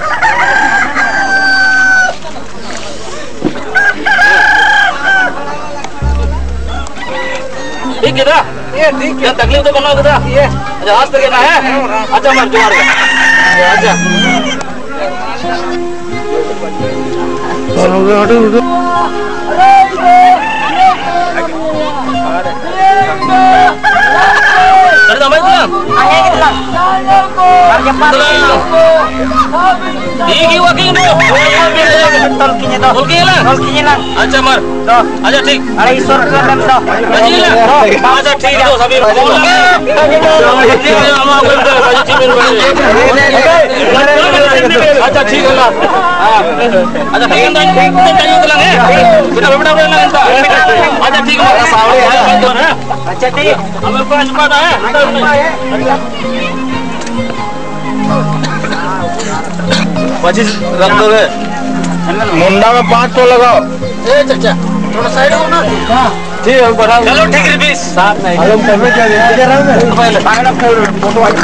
[SPEAKER 4] ठीक है ना
[SPEAKER 5] ये ठीक
[SPEAKER 4] क्या तकलीफ तो बनाओ किधर
[SPEAKER 5] ये
[SPEAKER 4] अच्छा हाथ पे ना है अच्छा मर जोड़ अच्छा अरे दमाई तुला
[SPEAKER 2] आगे कितना harga parkir
[SPEAKER 4] ठीक ही वकील नो
[SPEAKER 2] tol kinya to
[SPEAKER 4] बोल के ना
[SPEAKER 2] tol kinya lang
[SPEAKER 4] अच्छा मर अच्छा ठीक
[SPEAKER 2] ada isor ke dalam to
[SPEAKER 4] बजी ना अच्छा ठीक है सभी बोल अच्छा ठीक है ना अच्छा ठीक है ना चाहिए तो लगे बेटा बेटा बेटा लगे अच्छा ठीक है सावड़ी है
[SPEAKER 2] अच्छा ठीक
[SPEAKER 4] हमें पांच बात है पच्चीस रख दो रे
[SPEAKER 5] मुंडा में पाँच तो लगाओ
[SPEAKER 4] ए चाचा थोड़ा साइड हो ना ठीक है बढ़ा चलो ठीक है बीस सात नहीं
[SPEAKER 5] हम करने क्या है जरा में
[SPEAKER 4] पहले
[SPEAKER 5] पागल फोटो आई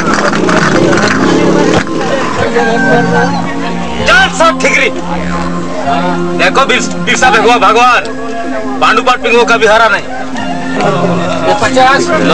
[SPEAKER 6] चल सब ठिकरी देखो बिरसा भगवान भगवान पांडु पाट पिंगो का भी हारा नहीं
[SPEAKER 4] पचास लो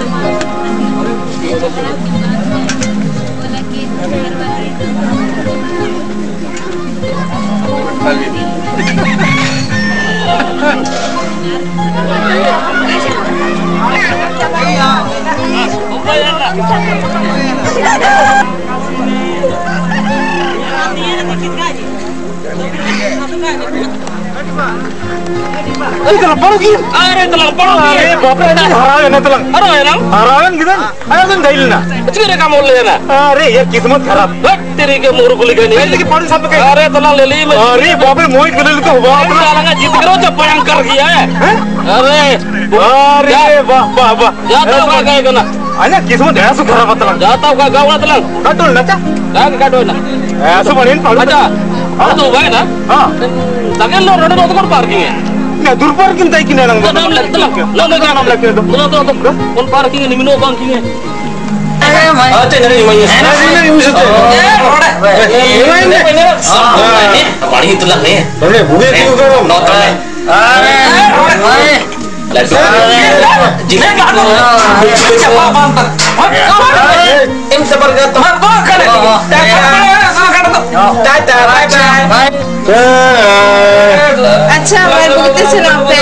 [SPEAKER 5] अरे तेरा पड़ो की
[SPEAKER 4] अरे तलंग पड़ो
[SPEAKER 5] अरे बाप रे हरावे ना तलंग
[SPEAKER 4] अरे है ना
[SPEAKER 5] हरावे किधर आया तुम ढाइल ना
[SPEAKER 4] चिरे का मोल लेना
[SPEAKER 5] अरे ये किस्मत खराब
[SPEAKER 4] बट तेरी के मोर को लिखा
[SPEAKER 5] पहले
[SPEAKER 4] नहीं
[SPEAKER 5] की पड़ी सब के
[SPEAKER 4] अरे तलंग ले ली मैं
[SPEAKER 5] अरे बाप रे मोहित गुलेल को हुआ
[SPEAKER 4] अपना लगा जीत करो जब भयंकर किया है अरे
[SPEAKER 5] अरे वाह वाह वाह
[SPEAKER 4] जाता होगा गाय को ना
[SPEAKER 5] अरे किस्मत ऐसा खराब तलंग
[SPEAKER 4] जाता होगा गाँव ना तलंग
[SPEAKER 5] काटो ना चा
[SPEAKER 4] गाँव काटो ना
[SPEAKER 5] ऐसा बनिन पड़ो
[SPEAKER 4] अच्छा अब तो भाई ना
[SPEAKER 5] हां
[SPEAKER 4] तगेल लो रोड तो कौन पार्किंग है
[SPEAKER 5] ना दूर पार्किंग तय किने नंग
[SPEAKER 4] नाम लग तलंग नाम लग नाम लग तो तो तो कौन पार्किंग है निमिनो पार्किंग है अच्छा नहीं मैं
[SPEAKER 5] नहीं यूज होते
[SPEAKER 6] पानी तो लग नहीं
[SPEAKER 5] अरे बुगे क्यों करो
[SPEAKER 6] नौकर में
[SPEAKER 5] अरे
[SPEAKER 6] लड्डू जिले का इन सब पर तुम
[SPEAKER 5] Tata, bye bye.
[SPEAKER 1] अच्छा मैं बोलते सुना पे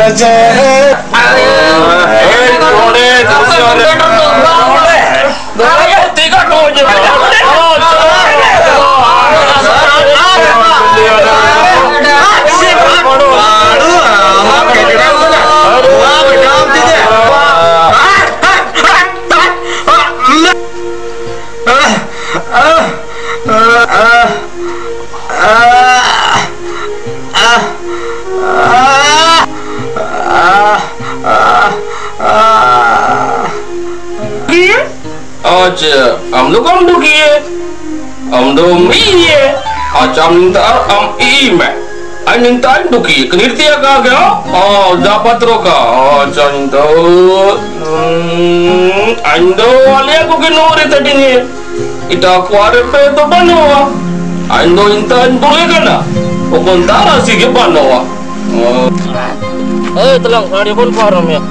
[SPEAKER 4] Aja, am do kam do kiye, am do miye, aja am minta am ime, ay minta do kiye, kenirti aga aga, oh dapat roka, aja minta, ando ali aku kenore tadi ni, ita aku are pe to banawa, ando inta ando ye kana, okontara sih ke banawa, eh telang, hari pun param ya.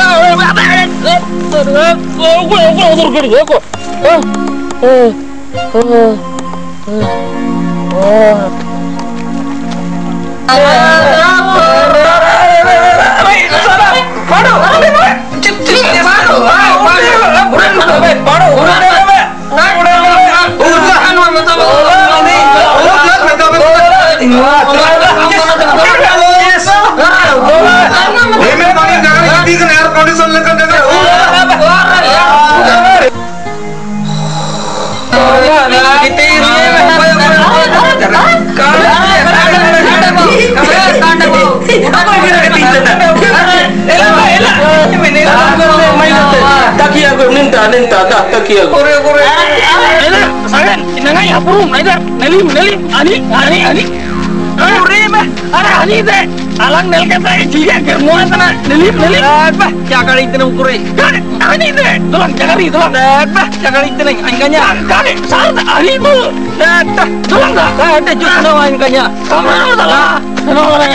[SPEAKER 4] Taki aku minta minta tak taki aku. Kore kore. Ini sangan inangai apurung naidar nelim nelim ani ani ani. Kore mah ada ani deh. Alang nel kata jiga kermuan sana nelim nelim. Apa? Jaga itu nung kore. Kare ani deh. Tulang jaga itu tulang. Apa? Jaga itu neng angkanya. Kare sarda ani bu. Dah tulang dah. Ada juga nama angkanya. Kamu salah. Kenapa orang?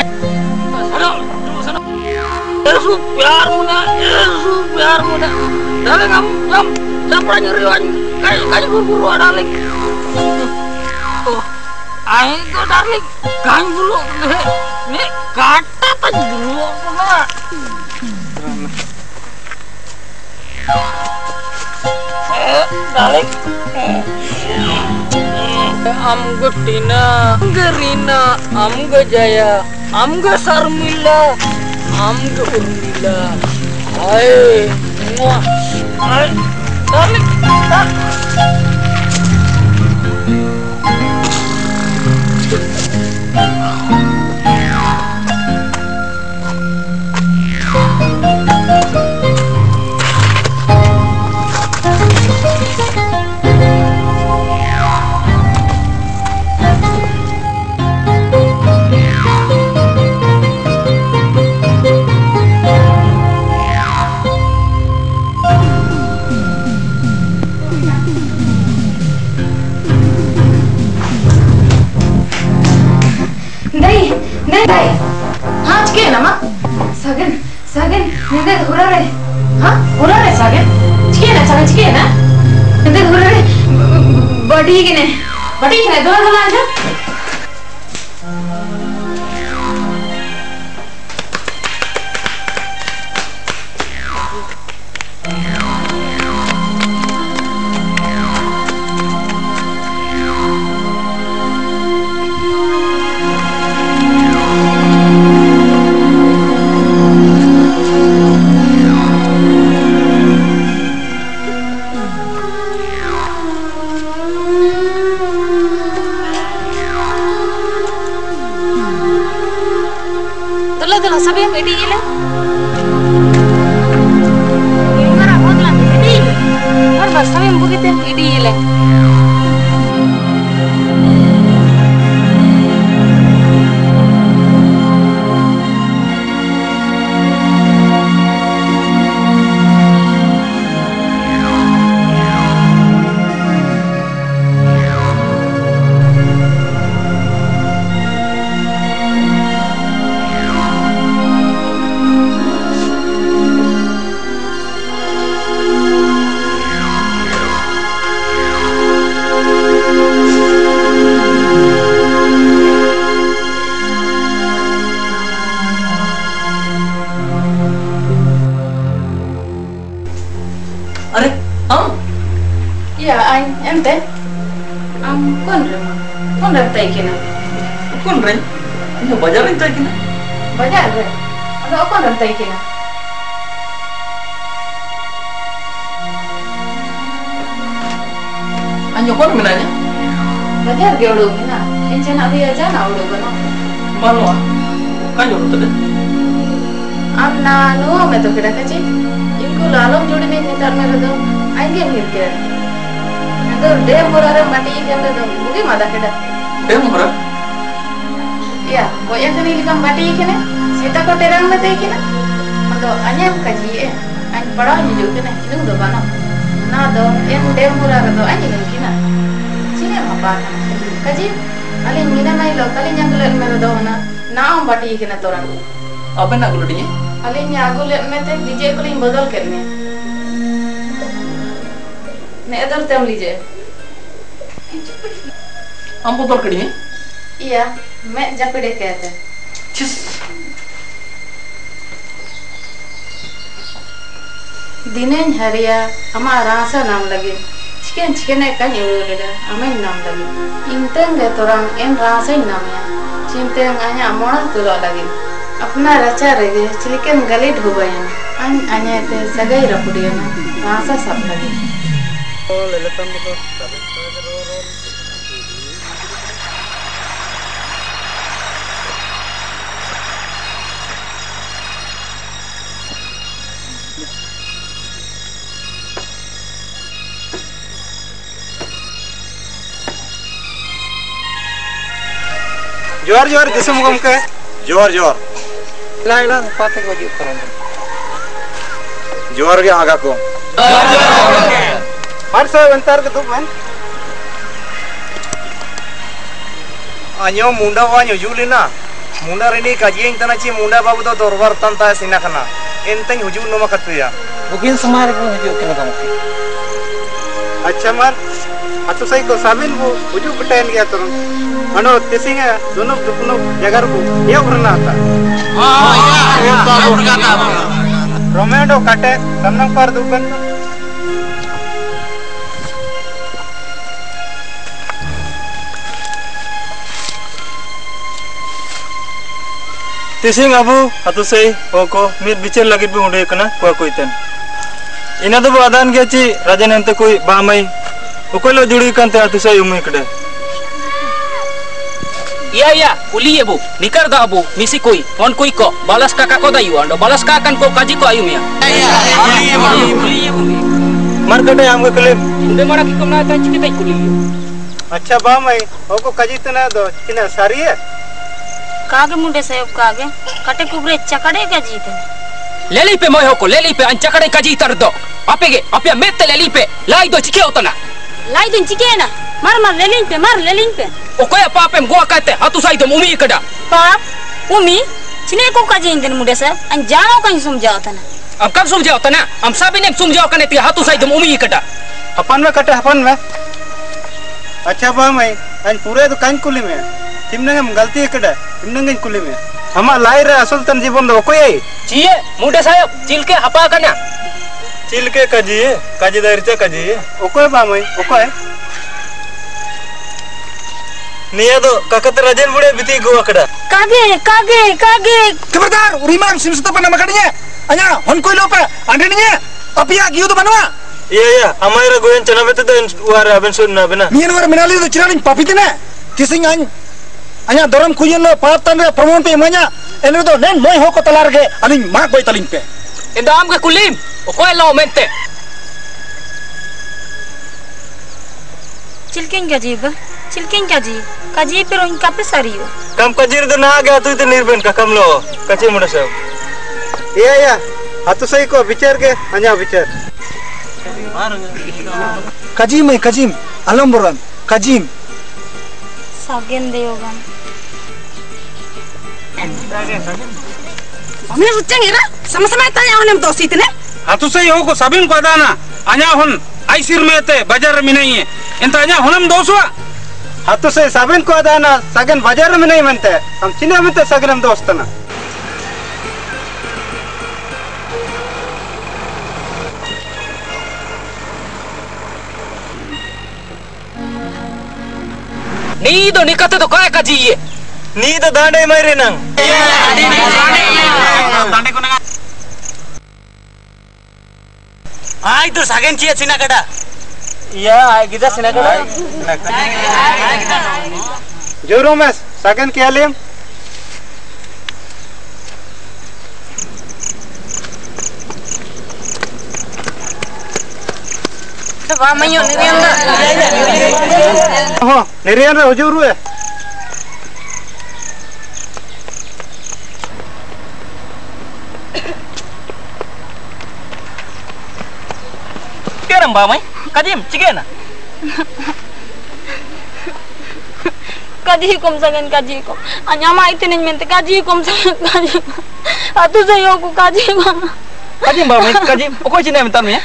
[SPEAKER 4] Yesus biar muda, Yesus biar muda. Daling am am siapa nyeriwan kayu kayu buru darling. Oh, aing ko darling, kayu buru ni kata tan buru mana? Eh, darling. Am Gutina, Gerina, am Gajaya, am Gasarmila. Amga Urmila, ay, muah, ay, darling, dar.
[SPEAKER 1] नहीं हाँ चिके ना माँ सागन सागन निंदे हुरा रे हाँ हुरा रे सागन चिके ना सागन चिके ना निंदे हुरा रे बड़ी किने बड़ी किने दो दो लांजा कौन रे कौन रहता है किना
[SPEAKER 7] कौन रे इन बाजार रहता है किना
[SPEAKER 1] बाजार रे अदो कौन रहता है किना
[SPEAKER 7] anjo kau menanya
[SPEAKER 1] bajar ge udah mina encana dia aja na udah bano
[SPEAKER 7] mana kan jauh tu deh
[SPEAKER 1] amna nu me to kira kaci इनको लालम जोड़ी नहीं नितार मेरे दो आएंगे मिल के तो डे मोरारे माटी के अंदर दो बुगी मादा केड़ा
[SPEAKER 7] डे मोरा
[SPEAKER 1] या वो या कनी लिखम माटी के ने सीता को टेरंग में ते के ना तो अन्यम काजी ए अन पड़ा ही जो के ने इनु दो बनो ना दो एम डे मोरारे दो आएंगे मिल के ना चिने मापा काजी अली मीना नहीं लो कली जंगल मेरे दो ना ना हम माटी के ना तोरंग
[SPEAKER 7] apa nak gulu dia
[SPEAKER 1] अलिंग आगु ले में ते लीजिए को लिंग बदल करने ने इधर तम लीजिए
[SPEAKER 7] हम बदल करेंगे
[SPEAKER 1] iya मैं जपड़े कहते
[SPEAKER 7] चिस
[SPEAKER 1] दिनें हरिया हमारा रासा नाम लगे चिकन चिकन एक का न्यूरो लेगा हमें नाम लगे इंटें गए तोरंग इन रासा ही नाम है चिंतें आया मोड़ा तुला लगे अपना रचा रहे चिलिकन गली ढुबाया अन अन्य ते सगाई रपुड़िया ना रासा सब लगे
[SPEAKER 5] ओ ले लेता हूँ तो जोर जोर दिसम गम के जोर जोर लाइना पाते को जीत करें जोर के आगा को हर से अंतर के तो बन आयो मुंडा वान्यो जुलिना मुंडा रेनी काजियं तना ची मुंडा बाबू तो दरबार तंता सिना खना एंतन हुजू नमा कतुया
[SPEAKER 7] bukin समार को हुजू के ना
[SPEAKER 5] अच्छा मन अतो सही को साबिन वो हुजू पटेन गया तो अनो तिसिंग है दोनों दोनों जगह को ये उड़ना था हां या बाबू का रोमेडो काटे तमनंग पर दुबन तिसिंग अबू अतो सही ओको मिर बिचर लगी भी उड़े कना को कोइतन इना दो आदान के ची राजन अंत कोई बामई ओकोलो जुड़ी कंते अतो सही उमे कड़े
[SPEAKER 2] Iya iya, uli ya bu, nikar dah bu, misi koi, on koi ko, balas kakak ko dah yu, ando balas kakak ko kaji ko ayum ya. Iya iya, uli ya bu.
[SPEAKER 5] मर कटे हमको clip
[SPEAKER 2] Udah mana kita mana tanci kita kuli.
[SPEAKER 5] अच्छा बा मई ओको काजी तना दो किना सारी है
[SPEAKER 8] कागे मुंडे साहब कागे कटे कुबरे चकड़े का जीते
[SPEAKER 2] Leli pe moy hoko, leli pe anca kade kaji tar do. Apege, apya mette leli pe, lai do chike otana.
[SPEAKER 8] लाई दिन चिके ना मार मार लेलिन पे मार लेलिन पे
[SPEAKER 2] Okoya papem gua kate, hatu sai do mumi kada.
[SPEAKER 8] पाप उमी चिने को काजे इंदन मुंडे साहब अन जानो कहीं समझाओ तना
[SPEAKER 2] Am kam sumjao tana, am sabi nem sumjao kane ti hatu sai do mumi kada.
[SPEAKER 5] अपन में कटे अपन में अच्छा बा मई अन पूरे तो कान कुली में तिमने हम गलती कटे तिमने कुली में हम लाई रे असल तन जीवन दो कोई
[SPEAKER 2] Cie, muda saya, cilke apa kana?
[SPEAKER 5] चिल के काजी है काजी दायरते काजी है ओको बा मई ओको है निया दो काकत राजन बुड़े बिती गो अकड़ा
[SPEAKER 8] कागे कागे कागे
[SPEAKER 9] खबरदार उरिमान सिमसतो पना makadnya anya hon koi lopa andenya apia giu tu banwa
[SPEAKER 5] iya iya amaira goyen chana bete den war aben sunna bena
[SPEAKER 9] mien war menali tu chiraning papitina kising an anya doram kuyen lo patan re promote pe manya enu do nen moi hoko talar ge aling mak boy taling pe
[SPEAKER 2] Inda am ke kulim, okoy lo mente.
[SPEAKER 8] चिलकिन का जीव चिलकिन का जी काजी पे ruin का पे सारियो
[SPEAKER 5] कम कजीर तो ना गया तू तो निर्बन का कम लो कच्चे मुंडा सब iya iya atu sai ko bicar ke anya bicar
[SPEAKER 9] kajim eh kajim alam boran kajim
[SPEAKER 8] सागेन देयोगन
[SPEAKER 1] हमने रुचें गिरा समय समय तय हम दोस्त इतने
[SPEAKER 5] atu sai ho ko sabin ko dana anya hon ai sir में ते बाजार में नहीं है इंता anya honam doswa atu sai sabin ko dana sagan बाजार में नहीं मनते हम चिने में ते sagan हम दोस्त ना
[SPEAKER 3] नी दो निकते तो काय काजी ये नी तो दांडे मारे नंग
[SPEAKER 2] दांडे को नंगा
[SPEAKER 3] आई तो सागेन चिया सिना कड़ा या आई गिदा सिना कड़ा
[SPEAKER 5] जोरो में सागेन क्या लेम
[SPEAKER 1] Wah, mayo nirian dah.
[SPEAKER 5] Oh, nirian dah hujur ruwe.
[SPEAKER 3] Kira mbak mai, kadim, ciken.
[SPEAKER 8] Kaji kom sagan kaji kom. Anya ma itu nih mente kaji kom sagan kaji. Atu saya aku kaji kom.
[SPEAKER 3] Kadim mbak mai, kadim. Pokok cina mentar ya.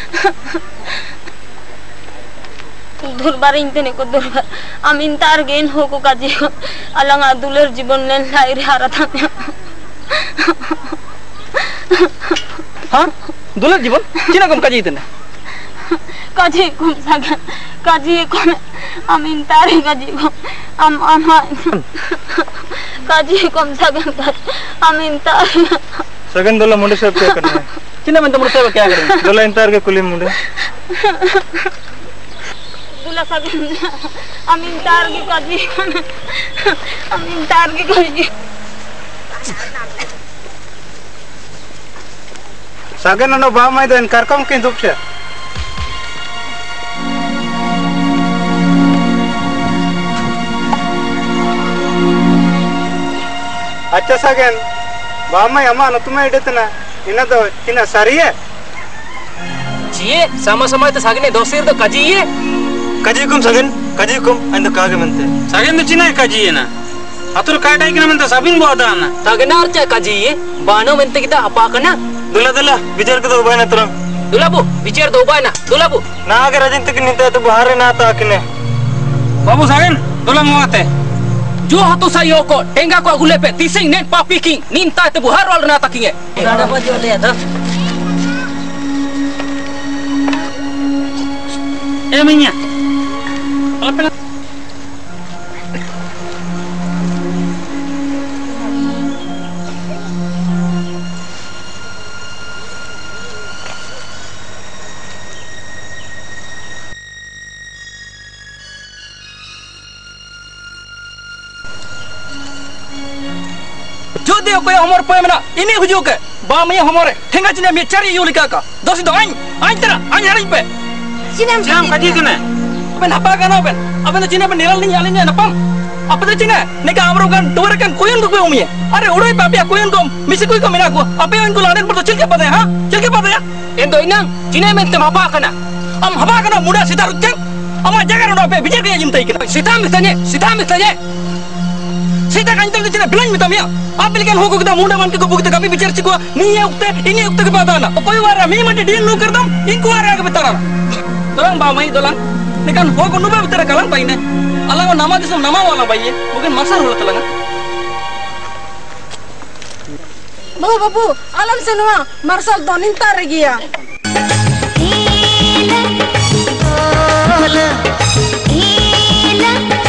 [SPEAKER 8] Durbar इंतने को Durbar अमीन तार gain हो को काजी को अलंग दुलर जीवन लेन लाइर हारा था
[SPEAKER 3] हाँ दुलर जीवन चिना कम काजी इतने
[SPEAKER 8] काजी कम सागा काजी कम अमीन तार काजी को अम अम काजी कम सागा काजी अमीन तार
[SPEAKER 5] सगन दोला मुंडे सब क्या करना है
[SPEAKER 3] चिना में तो मुंडे सब क्या करेंगे
[SPEAKER 5] दोला इंतार के कुली मुंडे
[SPEAKER 8] दुला सागन अमीन तार की काजी अमीन तार की काजी
[SPEAKER 5] सागन अनो बाम आई देन करकम किन दुपसे अच्छा सागन बाम आई अमा न तुम्हें इडतना इना तो चिना सारी है
[SPEAKER 3] चिये sama-sama itu sagene dosir तो काजी ये
[SPEAKER 5] kaji kum sagen kaji kum anda kage mente
[SPEAKER 2] sagen to china kaji ye na atur ka dai kina mente sabin bo ada na
[SPEAKER 3] sagena archa kaji ye bano mente kita apa kana
[SPEAKER 5] dula dula bicar ke do bana turam
[SPEAKER 3] dula bu bicar do bana dula bu
[SPEAKER 5] na agar ajin tak nita to bahare na ta akne
[SPEAKER 2] babu sagen dula ngate
[SPEAKER 3] jo hatu sayo ko tenga ko agule pe tising nen papi king ninta te buhar wal na takinge ada apa jo le ada
[SPEAKER 2] eh minya apa
[SPEAKER 3] जो दे कोई हमर पे मना इनी हुजू के बा मैं हमरे ठेंगा चिने में चारी युलिका का दोसी दो आइन आइन तेरा आइन हरिन पे
[SPEAKER 2] चिने हम काजी कने
[SPEAKER 3] अपन apa kan अपन अपन तो चिने पे निरल नहीं आलिnya napam apa tu चिने नेका हमरो kan dua kan koyen को पे umie अरे उड़ोई पापिया कोyen को मिसे कोई को मिला को apa yang को लाने पर तो चिल के पता है हां चिल के पता है endo inang चिने में ते apa kana am apa kana muda sita ruceng ama jaga ro पे बिजर के जिमtai के सीता मितने सीता मितने सीता kan itu चिने bilang mitamia आप बिल्कुल हो को kita मुंडा मान के को बुकते कभी बिचार चिको नी ये उक्ते इनी उक्ते के पता ना कोई वारा मी मटे डील नु करदम इनको वारा के बताना दोlang ba mai dolang ni kan ho ko nu ba betara kalang bai ne ala ko nama disam nama wala bai ye bukan masar hola talanga
[SPEAKER 1] babu babu alam senua marsal donin tar gya
[SPEAKER 10] Hila, hola, hila.